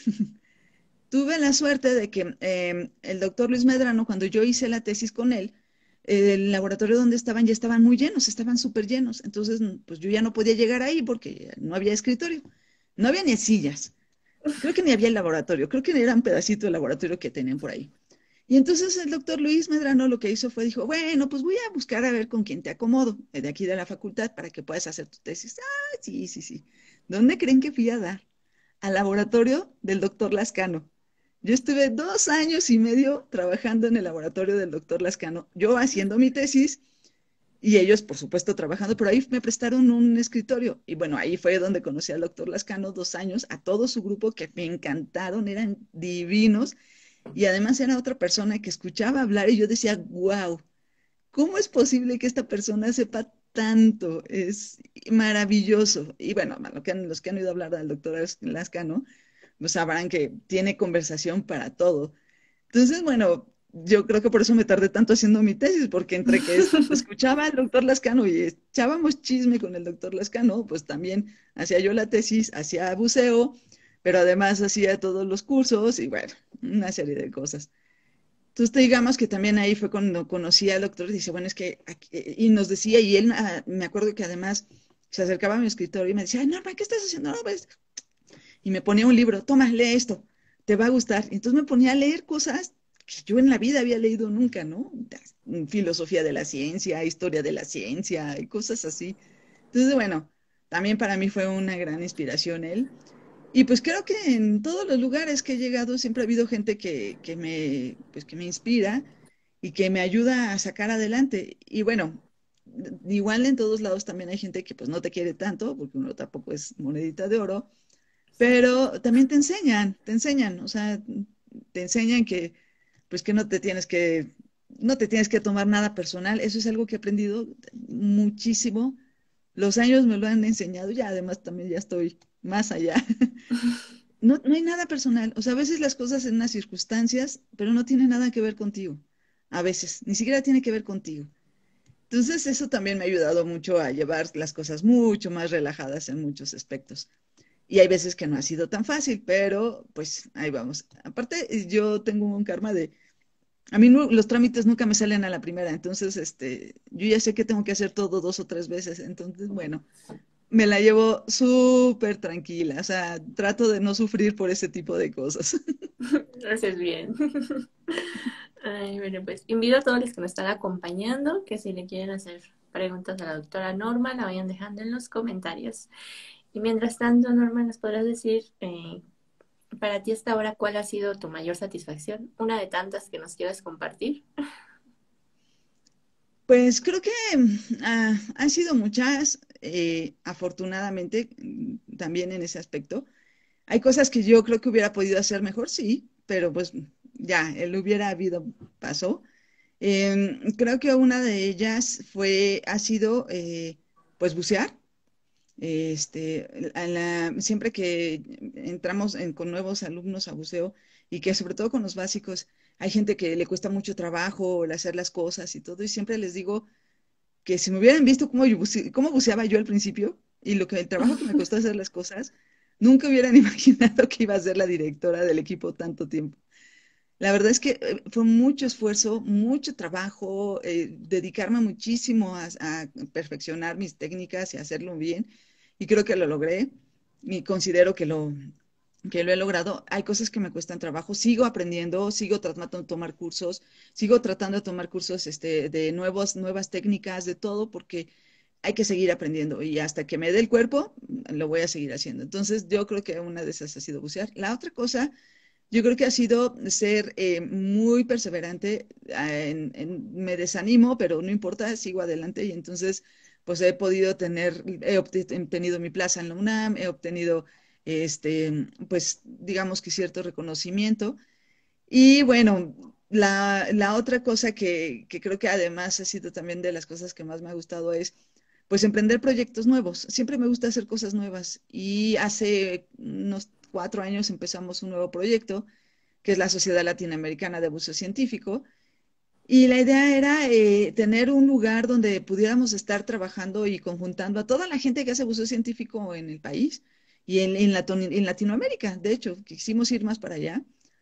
Tuve la suerte de que eh, el doctor Luis Medrano, cuando yo hice la tesis con él, el laboratorio donde estaban ya estaban muy llenos, estaban súper llenos. Entonces, mm, pues yo ya no podía llegar ahí porque no había escritorio, no había ni sillas. Creo que ni había el laboratorio, creo que era un pedacito de laboratorio que tenían por ahí. Y entonces el doctor Luis Medrano lo que hizo fue, dijo, bueno, pues voy a buscar a ver con quién te acomodo, eh, de aquí de la facultad, para que puedas hacer tu tesis. Ah, sí, sí, sí. ¿Dónde creen que fui a dar? Al laboratorio del doctor Lascano. Yo estuve dos años y medio trabajando en el laboratorio del doctor Lascano, yo haciendo mi tesis y ellos, por supuesto, trabajando, pero ahí me prestaron un escritorio. Y bueno, ahí fue donde conocí al doctor Lascano, dos años, a todo su grupo que me encantaron, eran divinos. Y además era otra persona que escuchaba hablar y yo decía, wow, ¿cómo es posible que esta persona sepa tanto? Es maravilloso. Y bueno, lo que han- los que han oído hablar del doctor Lascano, pues sabrán que tiene conversación para todo. Entonces, bueno, yo creo que por eso me tardé tanto haciendo mi tesis, porque entre que es- escuchaba al doctor Lascano y echábamos chisme con el doctor Lascano, pues también hacía yo la tesis, hacía buceo, pero además hacía todos los cursos y bueno, una serie de cosas. Entonces, digamos que también ahí fue cuando conocí al doctor y dice, bueno, es que, aquí- y nos decía, y él, ah, me acuerdo que además se acercaba a mi escritorio y me decía, ay, Norma, ¿qué estás haciendo? No, pues, y me ponía un libro, toma, lee esto, te va a gustar. Y entonces me ponía a leer cosas que yo en la vida había leído nunca, ¿no? Filosofía de la ciencia, historia de la ciencia y cosas así. Entonces, bueno, también para mí fue una gran inspiración él. Y pues creo que en todos los lugares que he llegado siempre ha habido gente que, que me, pues que me inspira y que me ayuda a sacar adelante. Y bueno, igual en todos lados también hay gente que pues no te quiere tanto, porque uno tampoco es monedita de oro, Exacto. pero también te enseñan, te enseñan, o sea, te enseñan que, pues que no te tienes que, no te tienes que tomar nada personal. Eso es algo que he aprendido muchísimo. Los años me lo han enseñado, ya además también ya estoy más allá. No, no hay nada personal, o sea, a veces las cosas en unas circunstancias, pero no tiene nada que ver contigo. A veces, ni siquiera tiene que ver contigo. Entonces, eso también me ha ayudado mucho a llevar las cosas mucho más relajadas en muchos aspectos. Y hay veces que no ha sido tan fácil, pero pues ahí vamos. Aparte, yo tengo un karma de, a mí no- los trámites nunca me salen a la primera, entonces, este, yo ya sé que tengo que hacer todo dos o tres veces, entonces, bueno, me la llevo súper tranquila, o sea, trato de no sufrir por ese tipo de cosas. Haces bien. Ay, bueno, pues invito a todos los que me están acompañando que si le quieren hacer preguntas a la doctora Norma, la vayan dejando en los comentarios. Y mientras tanto, Norma, ¿nos podrás decir eh, para ti hasta ahora cuál ha sido tu mayor satisfacción? Una de tantas que nos quieras compartir. Pues creo que mm, ah, han sido muchas, eh, afortunadamente, mm, también en ese aspecto. Hay cosas que yo creo que hubiera podido hacer mejor, sí, pero pues ya, el hubiera habido pasó. Em, creo que una de ellas fue, ha sido, eh, pues bucear. Este, a la- siempre que entramos en- con nuevos alumnos a buceo y que sobre todo con los básicos, hay gente que le cuesta mucho trabajo el hacer las cosas y todo, y siempre les digo que si me hubieran visto cómo, yo buce- cómo buceaba yo al principio y lo que el trabajo que me costó hacer las cosas, nunca hubieran imaginado que iba a ser la directora del equipo tanto tiempo. La verdad es que eh, fue mucho esfuerzo, mucho trabajo, eh, dedicarme muchísimo a, a perfeccionar mis técnicas y hacerlo bien. Y creo que lo logré y considero que lo, que lo he logrado. Hay cosas que me cuestan trabajo. Sigo aprendiendo, sigo tratando de tomar cursos, sigo tratando de tomar cursos este, de nuevos, nuevas técnicas, de todo, porque hay que seguir aprendiendo. Y hasta que me dé el cuerpo, lo voy a seguir haciendo. Entonces, yo creo que una de esas ha sido bucear. La otra cosa yo creo que ha sido ser eh, muy perseverante. eh, En, en- me desanimo, pero no importa, sigo adelante y entonces pues he podido tener, he obtenido mi plaza en la UNAM, he obtenido este, pues digamos que cierto reconocimiento. Y bueno, la, la otra cosa que, que creo que además ha sido también de las cosas que más me ha gustado es pues emprender proyectos nuevos. Siempre me gusta hacer cosas nuevas y hace unos cuatro años empezamos un nuevo proyecto que es la Sociedad Latinoamericana de Buceo Científico. Y la idea era eh, tener un lugar donde pudiéramos estar trabajando y conjuntando a toda la gente que hace buceo científico en el país y en, en, Lato- en Latinoamérica. De hecho, quisimos ir más para allá.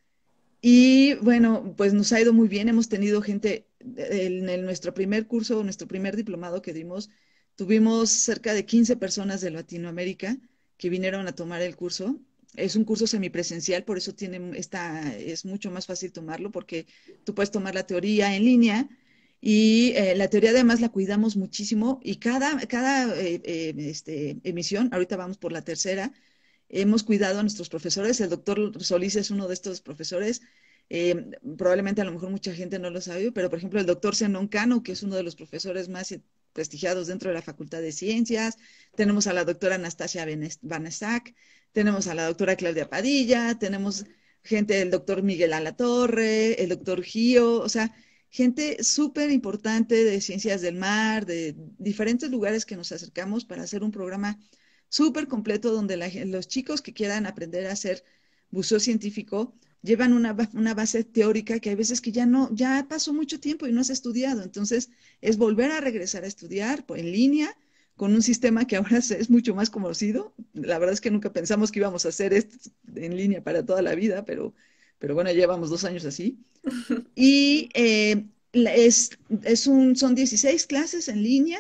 Y bueno, pues nos ha ido muy bien. Hemos tenido gente en el- nuestro primer curso, nuestro primer diplomado que dimos, tuvimos cerca de quince personas de Latinoamérica que vinieron a tomar el curso. Es un curso semipresencial, por eso tiene esta, es mucho más fácil tomarlo porque tú puedes tomar la teoría en línea y eh, la teoría además la cuidamos muchísimo y cada, cada eh, eh, este, emisión, ahorita vamos por la tercera, hemos cuidado a nuestros profesores. El doctor Solís es uno de estos profesores. Eh, probablemente a lo mejor mucha gente no lo sabe, pero por ejemplo el doctor Zenón Cano, que es uno de los profesores más prestigiados dentro de la Facultad de Ciencias. Tenemos a la doctora Anastasia Banasac, tenemos a la doctora Claudia Padilla, tenemos gente del doctor Miguel Alatorre, el doctor Gio, o sea, gente súper importante de ciencias del mar, de diferentes lugares que nos acercamos para hacer un programa súper completo donde la, los chicos que quieran aprender a hacer buceo científico llevan una, una, base teórica que hay veces que ya no, ya pasó mucho tiempo y no has estudiado. Entonces, es volver a regresar a estudiar pues, en línea con un sistema que ahora es mucho más conocido. La verdad es que nunca pensamos que íbamos a hacer esto en línea para toda la vida, pero, pero bueno, llevamos dos años así. Y eh, es, es un, son dieciséis clases en línea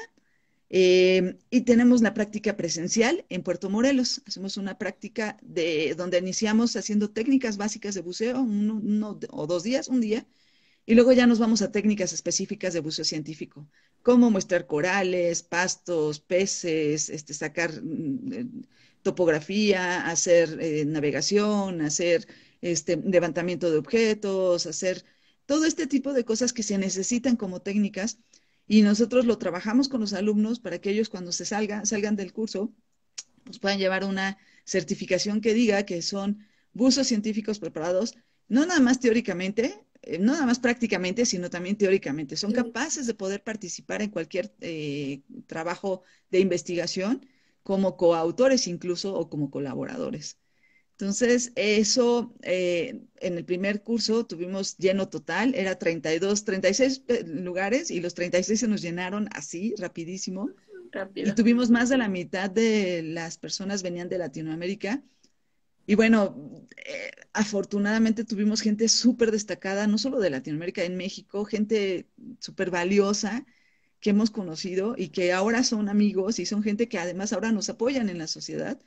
eh, y tenemos la práctica presencial en Puerto Morelos. Hacemos una práctica de donde iniciamos haciendo técnicas básicas de buceo, uno, uno o dos días, un día, y luego ya nos vamos a técnicas específicas de buceo científico, como muestrar corales, pastos, peces, este, sacar mm, topografía, hacer eh, navegación, hacer este, levantamiento de objetos, hacer todo este tipo de cosas que se necesitan como técnicas y nosotros lo trabajamos con los alumnos para que ellos cuando se salgan, salgan del curso, pues puedan llevar una certificación que diga que son buzos científicos preparados, no nada más teóricamente, eh, no nada más prácticamente, sino también teóricamente. Son capaces de poder participar en cualquier eh, trabajo de investigación como coautores incluso o como colaboradores. Entonces, eso, eh, en el primer curso tuvimos lleno total, era treinta y dos, treinta y seis pe- lugares y los treinta y seis se nos llenaron así, rapidísimo. Y Rápido. tuvimos más de la mitad de las personas venían de Latinoamérica. Y bueno, eh, afortunadamente tuvimos gente súper destacada, no solo de Latinoamérica, en México, gente súper valiosa que hemos conocido y que ahora son amigos y son gente que además ahora nos apoyan en la sociedad.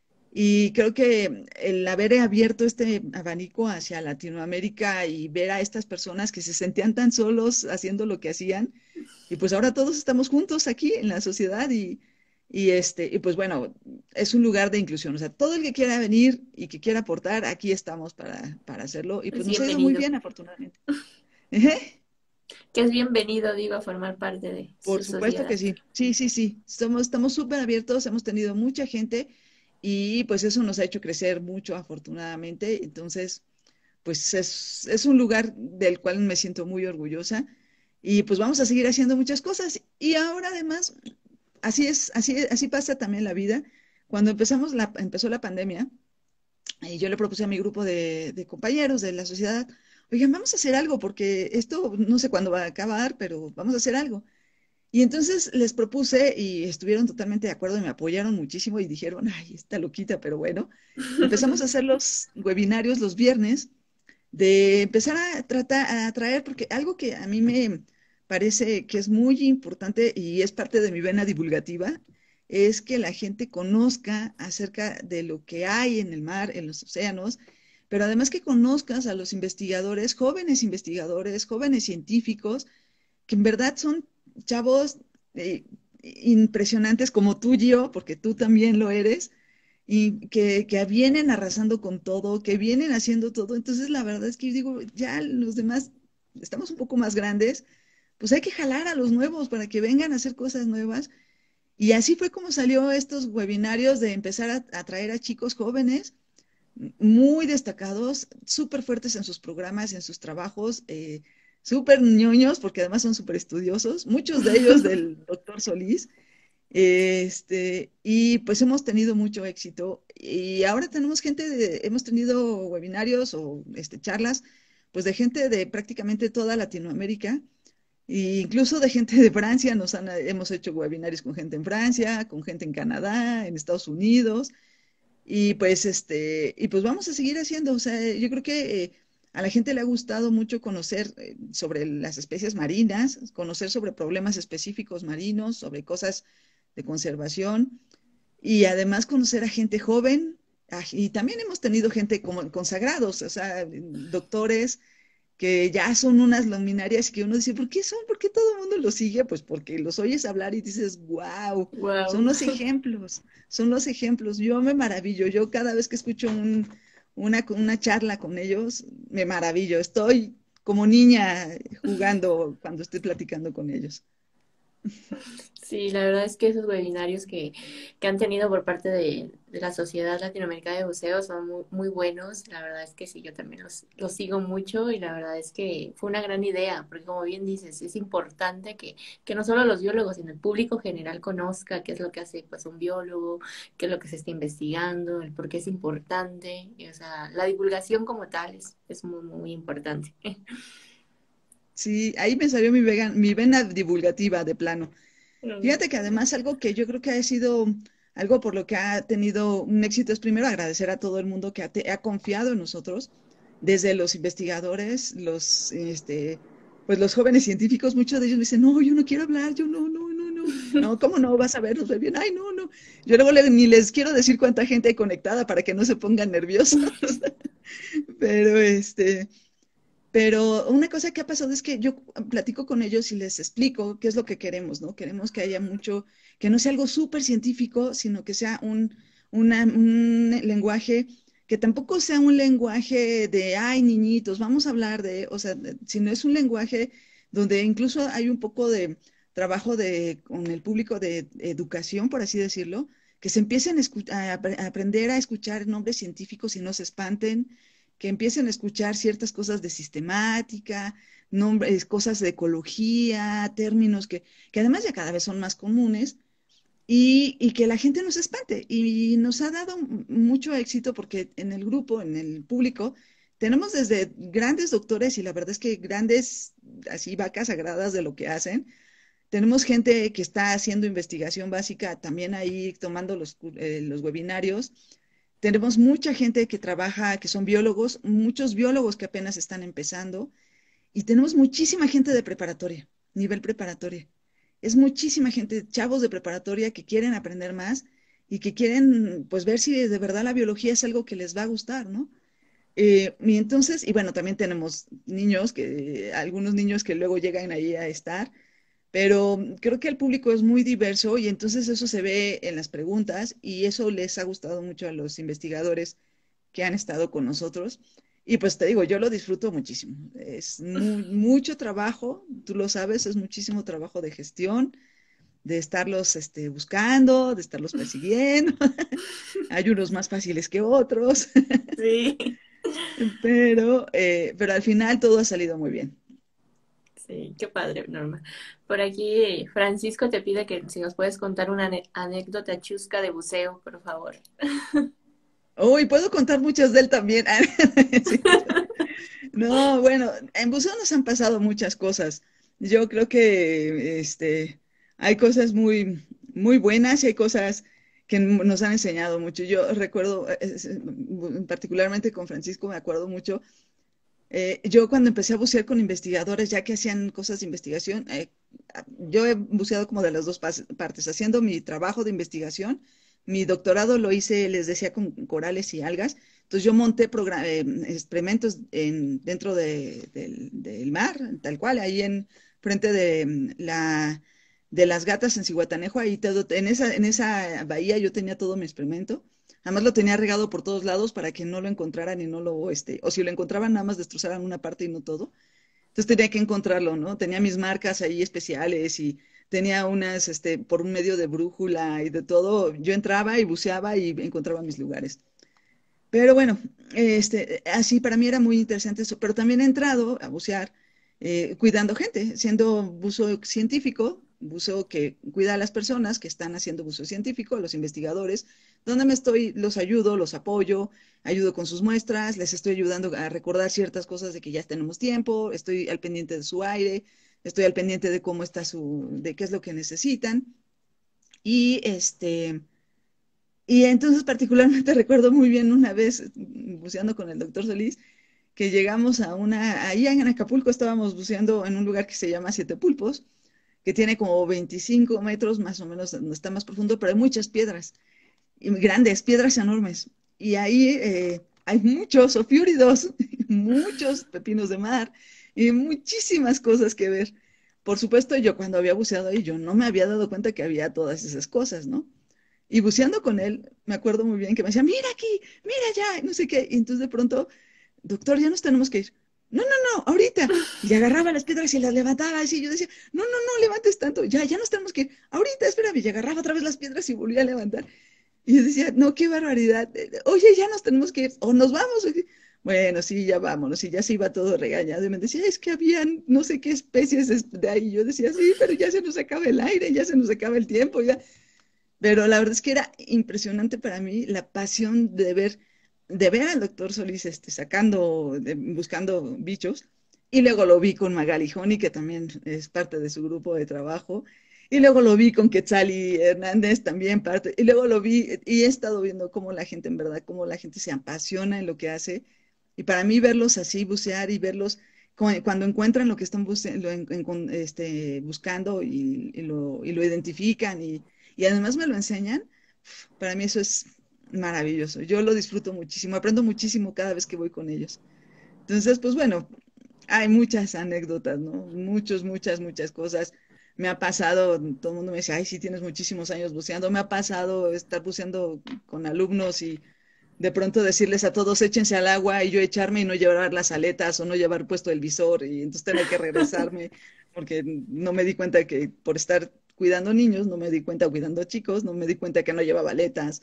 Y creo que el haber abierto este abanico hacia Latinoamérica y ver a estas personas que se sentían tan solos haciendo lo que hacían, y pues ahora todos estamos juntos aquí en la sociedad y, y este, y pues bueno, es un lugar de inclusión. O sea, todo el que quiera venir y que quiera aportar, aquí estamos para, para hacerlo. Y Es pues nos ha ido muy bienvenido. bien, afortunadamente. Ejé. Que es bienvenido, digo, a formar parte de su Por supuesto que sociedad. sí. Sí, sí, sí. Somos, estamos súper abiertos, hemos tenido mucha gente y pues eso nos ha hecho crecer mucho, afortunadamente. Entonces, pues es, es un lugar del cual me siento muy orgullosa y pues vamos a seguir haciendo muchas cosas. Y ahora además, así es, así, así pasa también la vida. Cuando empezamos la, empezó la pandemia, y yo le propuse a mi grupo de, de compañeros de la sociedad, oigan, vamos a hacer algo porque esto no sé cuándo va a acabar, pero vamos a hacer algo. Y entonces les propuse y estuvieron totalmente de acuerdo y me apoyaron muchísimo y dijeron, ay, está loquita, pero bueno, empezamos a hacer los webinarios los viernes de empezar a tratar, a traer, porque algo que a mí me parece que es muy importante y es parte de mi vena divulgativa, es que la gente conozca acerca de lo que hay en el mar, en los océanos, pero además que conozcas a los investigadores, jóvenes investigadores, jóvenes científicos, que en verdad son chavos eh, impresionantes como tú, Gio, porque tú también lo eres, y que, que vienen arrasando con todo, que vienen haciendo todo. Entonces, la verdad es que yo digo, ya los demás estamos un poco más grandes, pues hay que jalar a los nuevos para que vengan a hacer cosas nuevas. Y así fue como salió estos webinarios de empezar a, a traer a chicos jóvenes muy destacados, súper fuertes en sus programas, en sus trabajos, eh, súper ñoños, porque además son súper estudiosos, muchos de ellos del doctor Solís, este, y pues hemos tenido mucho éxito y ahora tenemos gente de, hemos tenido webinarios o este, charlas, pues de gente de prácticamente toda Latinoamérica, e incluso de gente de Francia, nos han, hemos hecho webinarios con gente en Francia, con gente en Canadá, en Estados Unidos, y pues este, y pues vamos a seguir haciendo, o sea, yo creo que eh, a la gente le ha gustado mucho conocer eh, sobre las especies marinas, conocer sobre problemas específicos marinos, sobre cosas de conservación y además conocer a gente joven. ah, Y también hemos tenido gente como consagrados, o sea, doctores que ya son unas luminarias que uno dice, ¿por qué son? ¿Por qué todo el mundo los sigue? Pues porque los oyes hablar y dices, wow, son Wow. los ejemplos, son los ejemplos. Yo me maravillo, yo cada vez que escucho un, una, una charla con ellos, me maravillo. Estoy como niña jugando cuando estoy platicando con ellos. Sí, la verdad es que esos webinarios que, que han tenido por parte de, de la Sociedad Latinoamericana de Buceo son muy, muy buenos. La verdad es que sí, yo también los, los sigo mucho y la verdad es que fue una gran idea, porque como bien dices, es importante que, que no solo los biólogos, sino el público general conozca qué es lo que hace pues un biólogo, qué es lo que se está investigando, el por qué es importante. Y, o sea, la divulgación como tal es, es muy, muy importante. Sí, ahí me salió mi, vegan, mi vena divulgativa de plano. Mm. Fíjate que además algo que yo creo que ha sido algo por lo que ha tenido un éxito es primero agradecer a todo el mundo que ha, te- ha confiado en nosotros, desde los investigadores, los, este, pues los jóvenes científicos, muchos de ellos me dicen, no, yo no quiero hablar, yo no, no, no, no, no, ¿cómo no? Vas a ver, nos ve bien, ay, no, no. Yo luego le- ni les quiero decir cuánta gente hay conectada para que no se pongan nerviosos, pero este... Pero una cosa que ha pasado es que yo platico con ellos y les explico qué es lo que queremos, ¿no? Queremos que haya mucho, que no sea algo súper científico, sino que sea un, una- un lenguaje que tampoco sea un lenguaje de, ay, niñitos, vamos a hablar de, o sea, de- sino es un lenguaje donde incluso hay un poco de trabajo de, con el público de educación, por así decirlo, que se empiecen a, escu- a apre- a aprender a escuchar nombres científicos y no se espanten, que empiecen a escuchar ciertas cosas de sistemática, nombres, cosas de ecología, términos que, que además ya cada vez son más comunes, y, y que la gente nos espante. Y nos ha dado mucho éxito porque en el grupo, en el público, tenemos desde grandes doctores y la verdad es que grandes, así vacas sagradas de lo que hacen. Tenemos gente que está haciendo investigación básica también ahí tomando los, eh, los webinarios. Tenemos mucha gente que trabaja, que son biólogos, muchos biólogos que apenas están empezando y tenemos muchísima gente de preparatoria, nivel preparatoria. Es muchísima gente, chavos de preparatoria que quieren aprender más y que quieren pues ver si de verdad la biología es algo que les va a gustar, ¿no? Eh, y entonces, y bueno, también tenemos niños, que, algunos niños que luego llegan ahí a estar, pero creo que el público es muy diverso y entonces eso se ve en las preguntas y eso les ha gustado mucho a los investigadores que han estado con nosotros. Y pues te digo, yo lo disfruto muchísimo. Es mu mucho trabajo, tú lo sabes, es muchísimo trabajo de gestión, de estarlos este, buscando, de estarlos persiguiendo. Hay unos más fáciles que otros, Sí, pero, eh, pero al final todo ha salido muy bien. sí, qué padre, Norma. Por aquí, Francisco te pide que si nos puedes contar una ane- anécdota chusca de buceo, por favor. Uy, puedo contar muchas de él también. Sí. No, bueno, en buceo nos han pasado muchas cosas. Yo creo que este, hay cosas muy, muy buenas y hay cosas que n- nos han enseñado mucho. Yo recuerdo, eh, es- eh, bu- particularmente con Francisco, me acuerdo mucho. Eh, yo cuando empecé a bucear con investigadores, ya que hacían cosas de investigación, eh, a- yo he buceado como de las dos pas- partes, haciendo mi trabajo de investigación. Mi doctorado lo hice, les decía, con corales y algas. Entonces yo monté progra- eh, experimentos en, dentro de- del, del mar, tal cual, ahí en frente de mm, la de las gatas en Cihuatanejo, ahí todo, en esa, en esa bahía yo tenía todo mi experimento. Además lo tenía regado por todos lados para que no lo encontraran y no lo, este, o si lo encontraban nada más destrozaran una parte y no todo. Entonces tenía que encontrarlo, ¿no? Tenía mis marcas ahí especiales y tenía unas, este, por un medio de brújula y de todo. Yo entraba y buceaba y encontraba mis lugares. Pero bueno, este, así para mí era muy interesante eso. Pero también he entrado a bucear eh, cuidando gente, siendo buzo científico, buceo que cuida a las personas que están haciendo buceo científico, a los investigadores, donde me estoy, los ayudo, los apoyo, ayudo con sus muestras, les estoy ayudando a recordar ciertas cosas de que ya tenemos tiempo, estoy al pendiente de su aire, estoy al pendiente de cómo está su, de qué es lo que necesitan. Y este, y entonces particularmente recuerdo muy bien una vez mm, buceando con el doctor Solís, que llegamos a una, ahí en Acapulco estábamos buceando en un lugar que se llama Siete Pulpos, que tiene como veinticinco metros más o menos, no está más profundo, pero hay muchas piedras, y grandes, piedras enormes. Y ahí eh, hay muchos ofiúridos, muchos pepinos de mar y muchísimas cosas que ver. Por supuesto, yo cuando había buceado ahí, yo no me había dado cuenta que había todas esas cosas, ¿no? Y buceando con él, me acuerdo muy bien que me decía, mira aquí, mira allá, y no sé qué. Y entonces de pronto, doctor, ya nos tenemos que ir. No, no, no, ahorita. Y agarraba las piedras y las levantaba así. Yo decía, no, no, no levantes tanto, ya, ya nos tenemos que ir. Ahorita, espérame. Y agarraba otra vez las piedras y volvía a levantar. Y yo decía, no, qué barbaridad. Oye, ya nos tenemos que ir, o nos vamos. Bueno, sí, ya vámonos. Y ya se iba todo regañado. Y me decía, es que habían no sé qué especies de ahí. Yo decía, sí, pero ya se nos acaba el aire, ya se nos acaba el tiempo, ya. Pero la verdad es que era impresionante para mí la pasión de ver, de ver al doctor Solís este, sacando, de- buscando bichos. Y luego lo vi con Magali Joni, que también es parte de su grupo de trabajo. Y luego lo vi con Quetzali Hernández, también parte. Y luego lo vi, y he estado viendo cómo la gente, en verdad, cómo la gente se apasiona en lo que hace. Y para mí verlos así, bucear y verlos cu- cuando encuentran lo que están buce- lo en- en- este, buscando y, y lo, y lo identifican y, y además me lo enseñan, para mí eso es maravilloso. Yo lo disfruto muchísimo, aprendo muchísimo cada vez que voy con ellos. Entonces, pues bueno, hay muchas anécdotas, ¿no? Muchos, muchas, muchas cosas. Me ha pasado, todo el mundo me dice, ay, sí, tienes muchísimos años buceando. Me ha pasado estar buceando con alumnos y de pronto decirles a todos, échense al agua y yo echarme y no llevar las aletas o no llevar puesto el visor y entonces tener que regresarme porque no me di cuenta que por estar cuidando niños, no me di cuenta cuidando chicos, no me di cuenta que no llevaba aletas.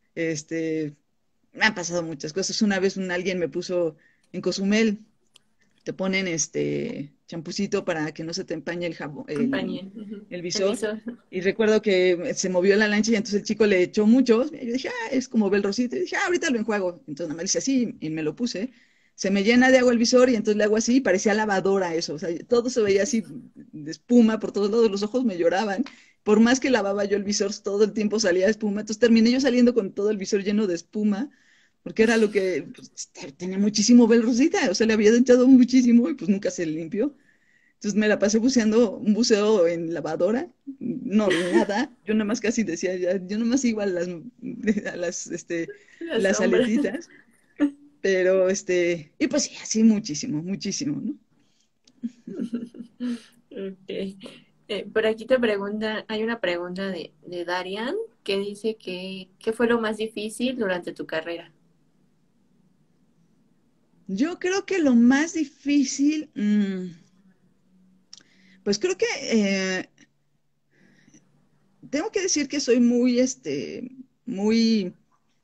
Este, me han pasado muchas cosas. Una vez un alguien me puso en Cozumel, te ponen este champucito para que no se te empañe el jabón, el, Compañía. Ujú. el El visor. visor. Y recuerdo que se movió la lancha y entonces el chico le echó mucho. Y yo dije, ah, es como Bel Rosita. Y dije, ah, ahorita lo enjuago. Entonces nada más le hice así y me lo puse. Se me llena de agua el visor y entonces le hago así y parecía lavadora eso. O sea, todo se veía así de espuma por todos lados. Los ojos me lloraban. Por más que lavaba yo el visor, todo el tiempo salía espuma. Entonces terminé yo saliendo con todo el visor lleno de espuma porque era lo que pues, tenía muchísimo Bel Rosita. O sea, le había echado muchísimo y pues nunca se limpió. Entonces me la pasé buceando, un buceo en lavadora, no orinada. Yo nada más casi decía, ya, yo nada más iba a las, a las, este, La las sombra. aletitas, pero este, y pues sí, así muchísimo, muchísimo, ¿no? Ok. Eh, por aquí te pregunta, hay una pregunta de, de Darian que dice que ¿qué fue lo más difícil durante tu carrera? Yo creo que lo más difícil, mmm, pues creo que eh, tengo que decir que soy muy, este, muy,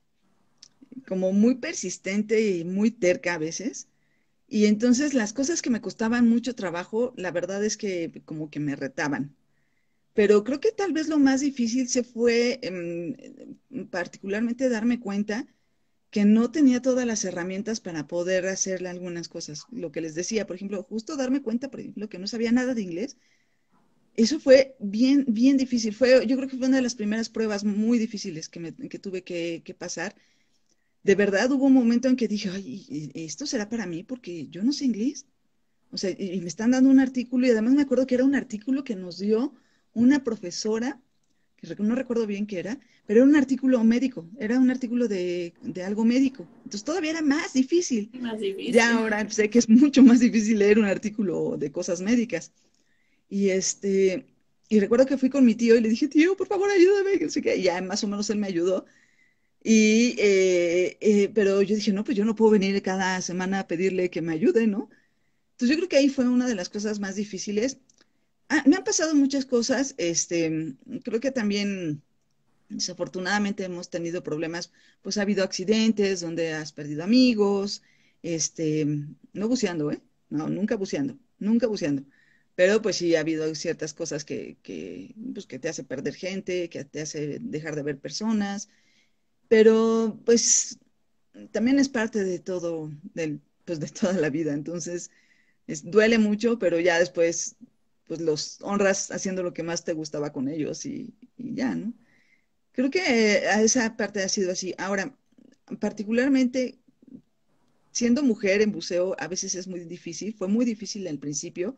como muy persistente y muy terca a veces. Y entonces las cosas que me costaban mucho trabajo, la verdad es que como que me retaban. Pero creo que tal vez lo más difícil se fue em, particularmente darme cuenta que no tenía todas las herramientas para poder hacerle algunas cosas. Lo que les decía, por ejemplo, justo darme cuenta, por ejemplo, que no sabía nada de inglés, eso fue bien, bien difícil. Fue, yo creo que fue una de las primeras pruebas muy difíciles que, me, que tuve que, que pasar. De verdad hubo un momento en que dije, ay, ¿esto será para mí? Porque yo no sé inglés. O sea, y, y me están dando un artículo y además me acuerdo que era un artículo que nos dio una profesora, que rec- no recuerdo bien qué era, pero era un artículo médico, era un artículo de, de algo médico. Entonces todavía era más difícil. Más Ya difícil. ahora sé que es mucho más difícil leer un artículo de cosas médicas. Y este, y recuerdo que fui con mi tío y le dije, tío, por favor, ayúdame, que no sé qué. Y ya más o menos él me ayudó. Y, eh, eh, pero yo dije, no, pues yo no puedo venir cada semana a pedirle que me ayude, ¿no? Entonces yo creo que ahí fue una de las cosas más difíciles. Ah, me han pasado muchas cosas, este, creo que también desafortunadamente hemos tenido problemas, pues ha habido accidentes donde has perdido amigos, este, no buceando, ¿eh? No, nunca buceando, nunca buceando. Pero pues sí ha habido ciertas cosas que, que, pues, que te hace perder gente, que te hace dejar de ver personas, pero pues también es parte de todo, del, pues de toda la vida. Entonces, es, duele mucho, pero ya después, pues los honras haciendo lo que más te gustaba con ellos y, y ya, ¿no? Creo que eh, a esa parte ha sido así. Ahora, particularmente siendo mujer en buceo, a veces es muy difícil. Fue muy difícil al principio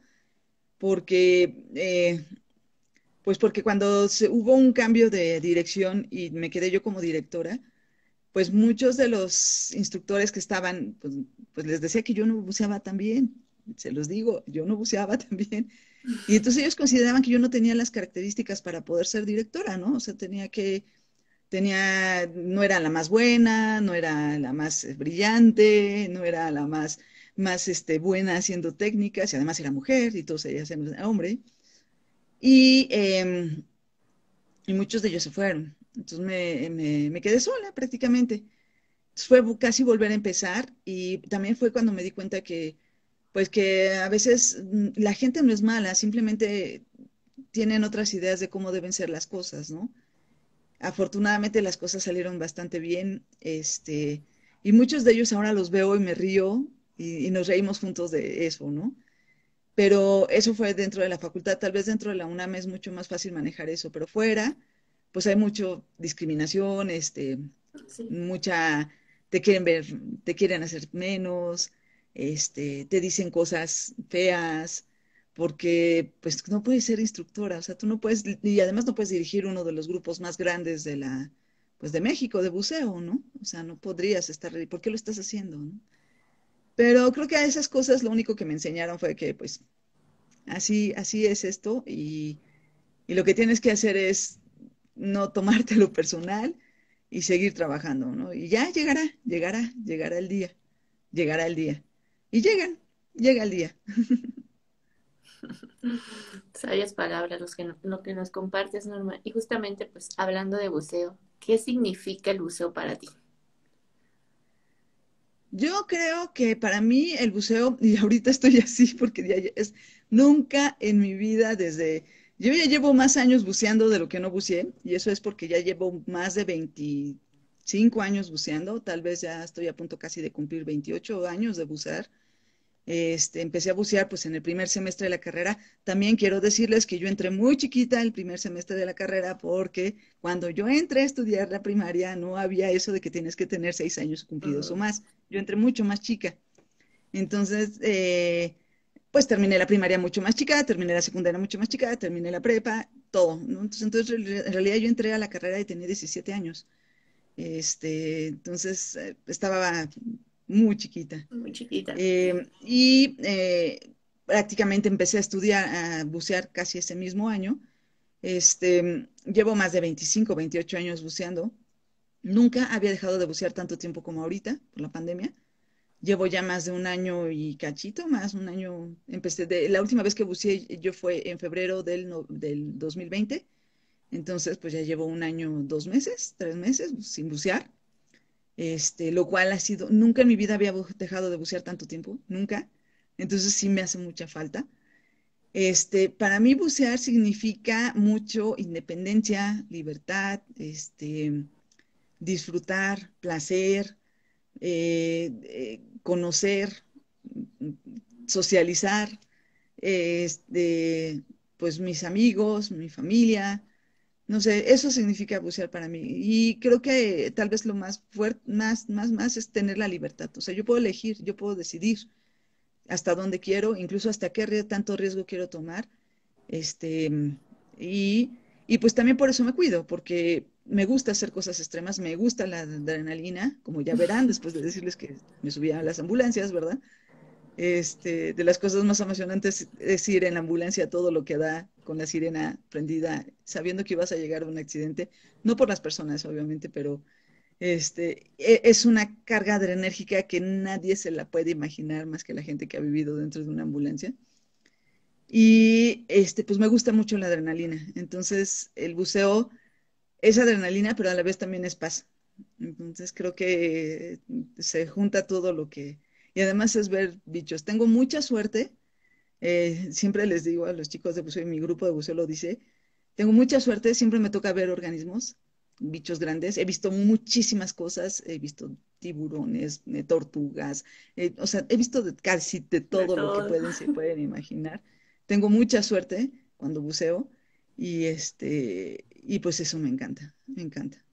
porque, eh, pues porque cuando se, hubo un cambio de dirección y me quedé yo como directora, pues muchos de los instructores que estaban, pues, pues les decía que yo no buceaba tan bien. Se los digo, yo no buceaba tan bien. Y entonces ellos consideraban que yo no tenía las características para poder ser directora, ¿no? O sea, tenía que, tenía, no era la más buena, no era la más eh, brillante, no era la más, más este, buena haciendo técnicas, y además era mujer, y todos ellas eran hombre. Y, eh, y muchos de ellos se fueron. Entonces me, me, me quedé sola prácticamente. Entonces fue casi volver a empezar y también fue cuando me di cuenta que, pues que a veces mm, la gente no es mala, simplemente tienen otras ideas de cómo deben ser las cosas, ¿no? Afortunadamente las cosas salieron bastante bien, este, y muchos de ellos ahora los veo y me río y, y nos reímos juntos de eso, ¿no? Pero eso fue dentro de la facultad, tal vez dentro de la UNAM es mucho más fácil manejar eso, pero fuera, pues hay mucho discriminación, este, Sí. mucha, te quieren ver, te quieren hacer menos, este, te dicen cosas feas, porque pues no puedes ser instructora, o sea, tú no puedes, y además no puedes dirigir uno de los grupos más grandes de la, pues de México, de buceo, ¿no? O sea, no podrías estar ahí, ¿por qué lo estás haciendo, no? Pero creo que a esas cosas lo único que me enseñaron fue que pues así, así es esto y, y lo que tienes que hacer es no tomártelo personal y seguir trabajando, ¿no? Y ya llegará, llegará, llegará el día, llegará el día. Y llegan, llega el día. Sabias palabras los que, no- lo que nos compartes, Norma. Y justamente, pues, hablando de buceo, ¿qué significa el buceo para ti? Yo creo que para mí el buceo, y ahorita estoy así porque ya es nunca en mi vida desde, yo ya llevo más años buceando de lo que no buceé, y eso es porque ya llevo más de veinticinco años buceando, tal vez ya estoy a punto casi de cumplir veintiocho años de bucear. Este, empecé a bucear pues en el primer semestre de la carrera. También quiero decirles que yo entré muy chiquita el primer semestre de la carrera porque cuando yo entré a estudiar la primaria no había eso de que tienes que tener seis años cumplidos o Mm, más. Yo entré mucho más chica. Entonces, eh, pues terminé la primaria mucho más chica, terminé la secundaria mucho más chica, terminé la prepa, todo, ¿no? Entonces, entonces, en realidad yo entré a la carrera y tenía diecisiete años. Este, entonces, eh, estaba muy chiquita. muy chiquita. Eh, y eh, prácticamente empecé a estudiar, a bucear casi ese mismo año. Este, llevo más de veinticinco, veintiocho años buceando. Nunca había dejado de bucear tanto tiempo como ahorita por la pandemia. Llevo ya más de un año y cachito, más un año. Empecé de, la última vez que buceé yo fue en febrero del, no- del dos mil veinte. Entonces, pues ya llevo un año, dos meses, tres meses sin bucear. Este, lo cual ha sido, nunca en mi vida había bu- dejado de bucear tanto tiempo, nunca. Entonces sí me hace mucha falta. Este, para mí bucear significa mucho independencia, libertad, este, disfrutar, placer, eh, eh, conocer, mm, socializar, eh, este, pues mis amigos, mi familia, no sé, eso significa bucear para mí. Y creo que tal vez lo más fuerte, más, más, más es tener la libertad. O sea, yo puedo elegir, yo puedo decidir hasta dónde quiero, incluso hasta qué rie- tanto riesgo quiero tomar. Este, y, y pues también por eso me cuido, porque me gusta hacer cosas extremas, me gusta la adrenalina, como ya verán después de decirles que me subía a las ambulancias, ¿verdad? Este, de las cosas más emocionantes es ir en la ambulancia todo lo que da con la sirena prendida, sabiendo que ibas a llegar a un accidente, no por las personas, obviamente, pero este, e- es una carga adrenérgica que nadie se la puede imaginar más que la gente que ha vivido dentro de una ambulancia. Y este, pues me gusta mucho la adrenalina. Entonces, el buceo es adrenalina, pero a la vez también es paz. Entonces, creo que se junta todo lo que... Y además es ver bichos. Tengo mucha suerte. Eh, siempre les digo a los chicos de buceo, y mi grupo de buceo lo dice, tengo mucha suerte, siempre me toca ver organismos, bichos grandes. He visto muchísimas cosas, he visto tiburones, eh, tortugas, eh, o sea, he visto de casi de De todo lo que todo. pueden, se pueden imaginar. Tengo mucha suerte cuando buceo y este, y pues eso me encanta, me encanta.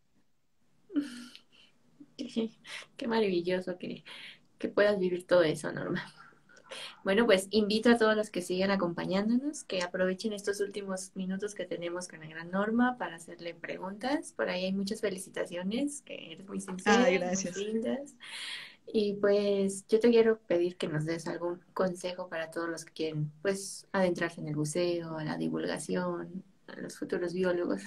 Qué, qué maravilloso que, que puedas vivir todo eso, Norma. Bueno, pues invito a todos los que sigan acompañándonos, que aprovechen estos últimos minutos que tenemos con la gran Norma para hacerle preguntas. Por ahí hay muchas felicitaciones, que eres muy Ay, sincera y muy gracias. lindas. Y pues yo te quiero pedir que nos des algún consejo para todos los que quieren, pues, adentrarse en el buceo, a la divulgación, a los futuros biólogos.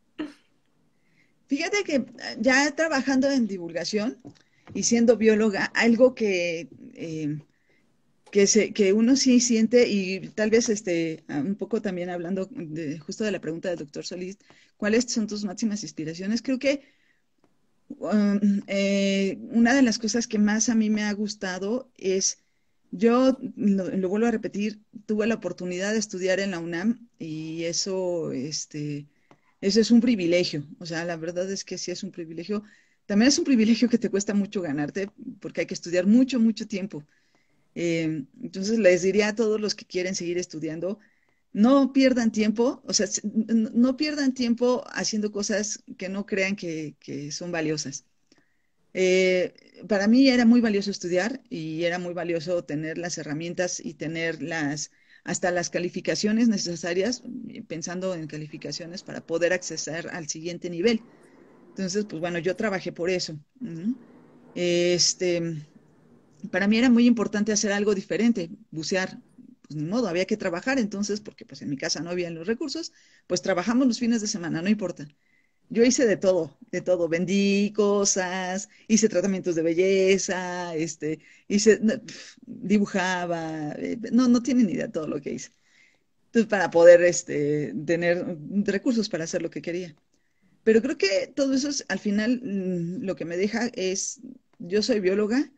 Fíjate que ah, ya trabajando en divulgación y siendo bióloga, algo que eh, que, se, que uno sí siente y tal vez este, ah, un poco también hablando de, justo de la pregunta del doctor Solís, ¿cuáles son tus máximas inspiraciones? Creo que um, eh, una de las cosas que más a mí me ha gustado es, yo lo, lo vuelvo a repetir, tuve la oportunidad de estudiar en la UNAM y eso, este, eso es un privilegio, o sea, la verdad es que sí es un privilegio. También es un privilegio que te cuesta mucho ganarte porque hay que estudiar mucho, mucho tiempo. Eh, entonces les diría a todos los que quieren seguir estudiando, no pierdan tiempo, o sea, s- n- no pierdan tiempo haciendo cosas que no crean que, que son valiosas. Eh, para mí era muy valioso estudiar y era muy valioso tener las herramientas y tener las, hasta las calificaciones necesarias, eh, pensando en calificaciones para poder acceder al siguiente nivel. Entonces, pues bueno, yo trabajé por eso. Ujú. Este, para mí era muy importante hacer algo diferente, bucear, pues ni modo, había que trabajar entonces, porque pues en mi casa no había los recursos, pues trabajamos los fines de semana, no importa. Yo hice de todo, de todo, vendí cosas, hice tratamientos de belleza, este, hice, no, pf, dibujaba, eh, no, no tienen ni idea de todo lo que hice. Entonces, para poder, este, tener recursos para hacer lo que quería. Pero creo que todo eso es, al final, mm, lo que me deja es, yo soy bióloga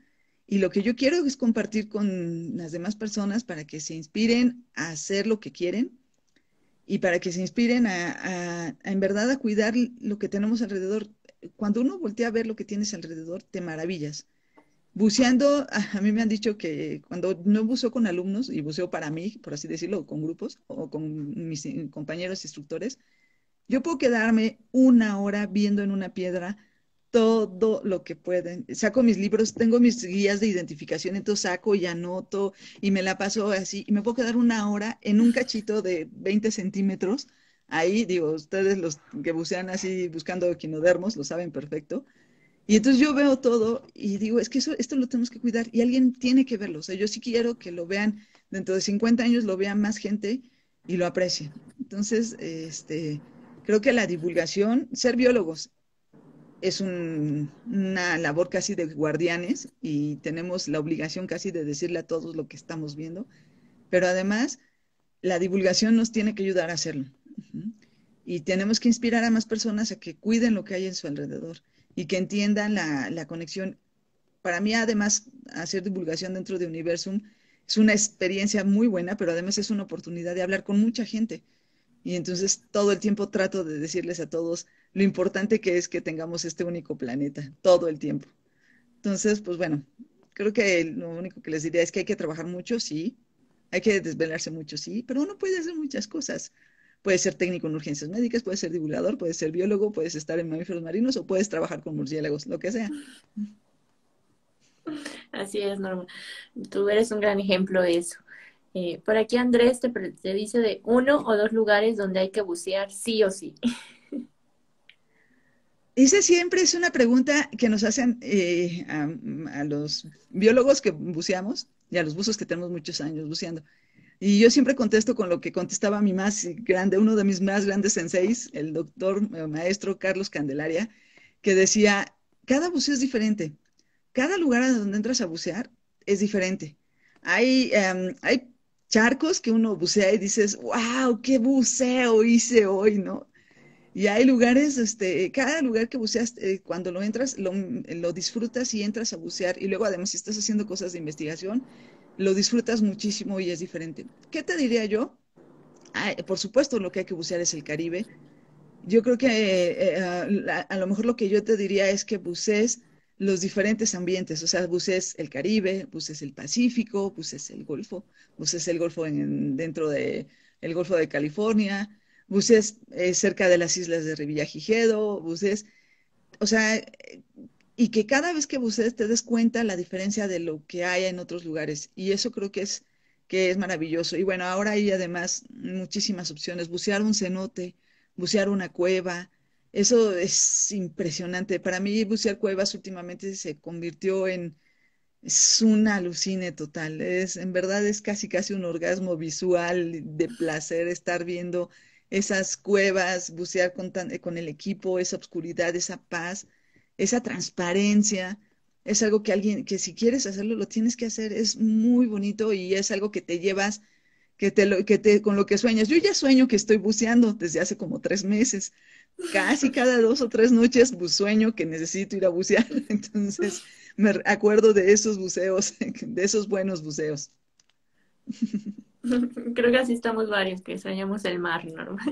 Y lo que yo quiero es compartir con las demás personas para que se inspiren a hacer lo que quieren y para que se inspiren a, a, a, en verdad a cuidar lo que tenemos alrededor. Cuando uno voltea a ver lo que tienes alrededor, te maravillas. Buceando, a, a mí me han dicho que cuando no buceo con alumnos y buceo para mí, por así decirlo, con grupos o con mis compañeros instructores, yo puedo quedarme una hora viendo en una piedra todo lo que pueden. Saco mis libros, tengo mis guías de identificación, entonces saco y anoto y me la paso así. Y me puedo quedar una hora en un cachito de veinte centímetros. Ahí, digo, ustedes los que bucean así buscando equinodermos lo saben perfecto. Y entonces yo veo todo y digo, es que eso, esto lo tenemos que cuidar y alguien tiene que verlo. O sea, yo sí quiero que lo vean, dentro de cincuenta años lo vean más gente y lo aprecien. Entonces, este, creo que la divulgación, ser biólogos es un, una labor casi de guardianes y tenemos la obligación casi de decirle a todos lo que estamos viendo, pero además la divulgación nos tiene que ayudar a hacerlo. Uh-huh. Y tenemos que inspirar a más personas a que cuiden lo que hay en su alrededor y que entiendan la, la conexión. Para mí, además, hacer divulgación dentro de Universum es una experiencia muy buena, pero además es una oportunidad de hablar con mucha gente. Y entonces todo el tiempo trato de decirles a todos lo importante que es que tengamos este único planeta, todo el tiempo. Entonces, pues bueno, creo que lo único que les diría es que hay que trabajar mucho, sí, hay que desvelarse mucho, sí, pero uno puede hacer muchas cosas. Puede ser técnico en urgencias médicas, puede ser divulgador, puede ser biólogo, puedes estar en mamíferos marinos o puedes trabajar con murciélagos, lo que sea. Así es, Norma. Tú eres un gran ejemplo de eso. Eh, por aquí Andrés te, te dice de uno o dos lugares donde hay que bucear sí o sí. Esa siempre es una pregunta que nos hacen eh, a, a, los biólogos que buceamos y a los buzos que tenemos muchos años buceando. Y yo siempre contesto con lo que contestaba mi más grande, uno de mis más grandes senseis, el doctor el maestro Carlos Candelaria, que decía, cada buceo es diferente, cada lugar a donde entras a bucear es diferente. Hay, um, hay charcos que uno bucea y dices, wow, qué buceo hice hoy, ¿no? Y hay lugares, este, cada lugar que buceas, eh, cuando lo entras, lo, lo disfrutas y entras a bucear. Y luego, además, si estás haciendo cosas de investigación, lo disfrutas muchísimo y es diferente. ¿Qué te diría yo? Ah, por supuesto, lo que hay que bucear es el Caribe. Yo creo que eh, eh, a, a, lo mejor lo que yo te diría es que bucees los diferentes ambientes, o sea, bucees el Caribe, bucees el Pacífico, bucees el Golfo, bucees el Golfo en, dentro de el Golfo de California, bucees eh, cerca de las islas de Revillagigedo, bucees, o sea, y que cada vez que bucees te des cuenta la diferencia de lo que hay en otros lugares. Y eso creo que es, que es maravilloso. Y bueno, ahora hay además muchísimas opciones. Bucear un cenote, bucear una cueva, eso es impresionante. Para mí bucear cuevas últimamente se convirtió en, es una alucine total. Es, en verdad es casi casi un orgasmo visual de placer estar viendo esas cuevas, bucear con, tan, con el equipo, esa oscuridad, esa paz, esa transparencia. Es algo que alguien, que si quieres hacerlo, lo tienes que hacer. Es muy bonito y es algo que te llevas, que te, lo, que te con lo que sueñas. Yo ya sueño que estoy buceando desde hace como tres meses. Casi cada dos o tres noches pues, sueño que necesito ir a bucear. Entonces me acuerdo de esos buceos, de esos buenos buceos. Creo que así estamos varios, que soñamos el mar, Norma.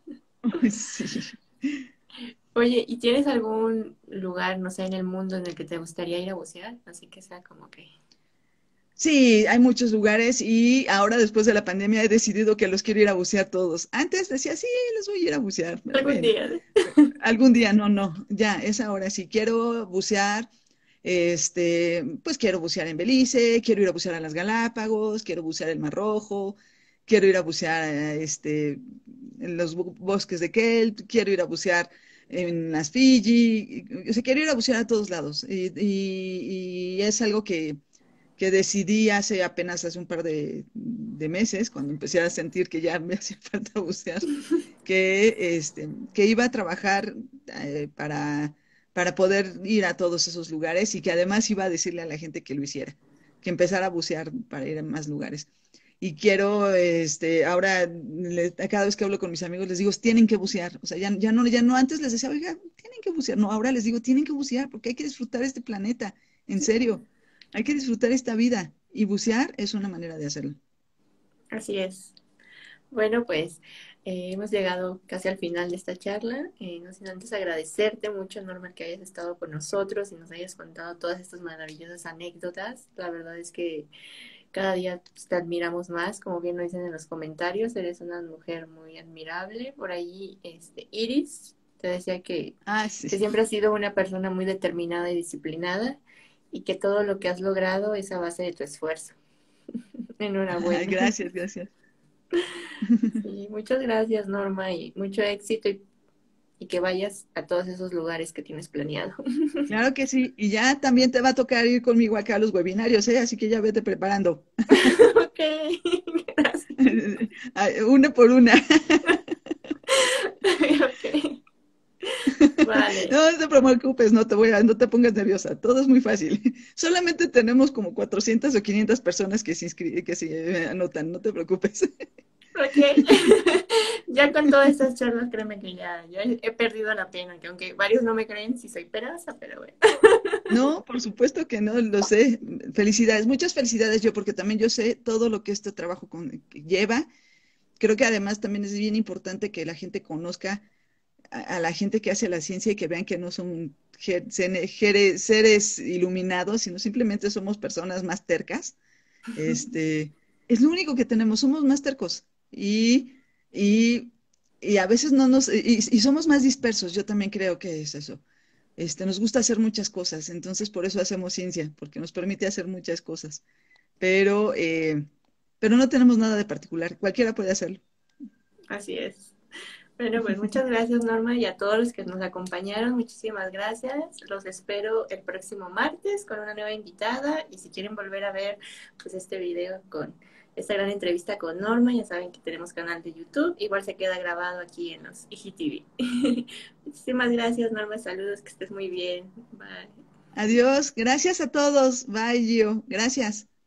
Sí. Oye, ¿y tienes algún lugar, no sé, en el mundo en el que te gustaría ir a bucear? Así que sea como que... Sí, hay muchos lugares y ahora después de la pandemia he decidido que los quiero ir a bucear todos. Antes decía, sí, los voy a ir a bucear. Algún Bueno, día. ¿Eh? algún día, no, no, ya es ahora. Si quiero bucear, este, pues quiero bucear en Belice, quiero ir a bucear a las Galápagos, quiero bucear el Mar Rojo, quiero ir a bucear eh, este, en los bosques de Kelp, quiero ir a bucear en las Fiji, o sea, quiero ir a bucear a todos lados. Y, y, y es algo que que decidí hace apenas hace un par de, de, meses, cuando empecé a sentir que ya me hacía falta bucear, que, este, que iba a trabajar eh, para, para poder ir a todos esos lugares y que además iba a decirle a la gente que lo hiciera, que empezara a bucear para ir a más lugares. Y quiero, este, ahora, le, cada vez que hablo con mis amigos les digo, tienen que bucear. O sea, ya, ya, no, ya no, antes les decía, oiga, tienen que bucear. No, ahora les digo, tienen que bucear porque hay que disfrutar este planeta, en serio. Hay que disfrutar esta vida y bucear es una manera de hacerlo. Así es. Bueno, pues eh, hemos llegado casi al final de esta charla. Eh, no sin antes agradecerte mucho, Norma, que hayas estado con nosotros y nos hayas contado todas estas maravillosas anécdotas. La verdad es que cada día pues, te admiramos más, como bien lo dicen en los comentarios. Eres una mujer muy admirable. Por ahí, este, Iris te decía que, Ah, que sí. siempre has sido una persona muy determinada y disciplinada y que todo lo que has logrado es a base de tu esfuerzo. Enhorabuena. Gracias, gracias. Sí, muchas gracias, Norma, y mucho éxito y, y que vayas a todos esos lugares que tienes planeado. Claro que sí. Y ya también te va a tocar ir conmigo acá a los webinarios, ¿eh? Así que ya vete preparando. Ok, gracias. Una por una. Ok, vale. No, no te preocupes, no te voy a, no te pongas nerviosa. Todo es muy fácil. Solamente tenemos como cuatrocientas o quinientas personas que se inscri- que se anotan, no te preocupes. Ok. Ya con todas estas charlas, créeme que ya, ya he perdido la pena, que aunque varios no me creen si soy peraza, pero bueno. No, por supuesto que no, lo sé. Felicidades, muchas felicidades yo, porque también yo sé todo lo que este trabajo con- que lleva. Creo que además también es bien importante que la gente conozca a, a la gente que hace la ciencia y que vean que no son je- sene- jere- seres iluminados, sino simplemente somos personas más tercas. Este, es lo único que tenemos, somos más tercos y, y, y a veces no nos, y, y somos más dispersos, yo también creo que es eso. Este, nos gusta hacer muchas cosas, entonces por eso hacemos ciencia, porque nos permite hacer muchas cosas, pero, eh, pero no tenemos nada de particular, cualquiera puede hacerlo. Así es. Bueno, pues muchas gracias, Norma, y a todos los que nos acompañaron, muchísimas gracias. Los espero el próximo martes con una nueva invitada y si quieren volver a ver pues este video con esta gran entrevista con Norma, ya saben que tenemos canal de YouTube, igual se queda grabado aquí en los I G T V. Muchísimas gracias, Norma, saludos, que estés muy bien. Bye. Adiós, gracias a todos, bye, Gio, gracias.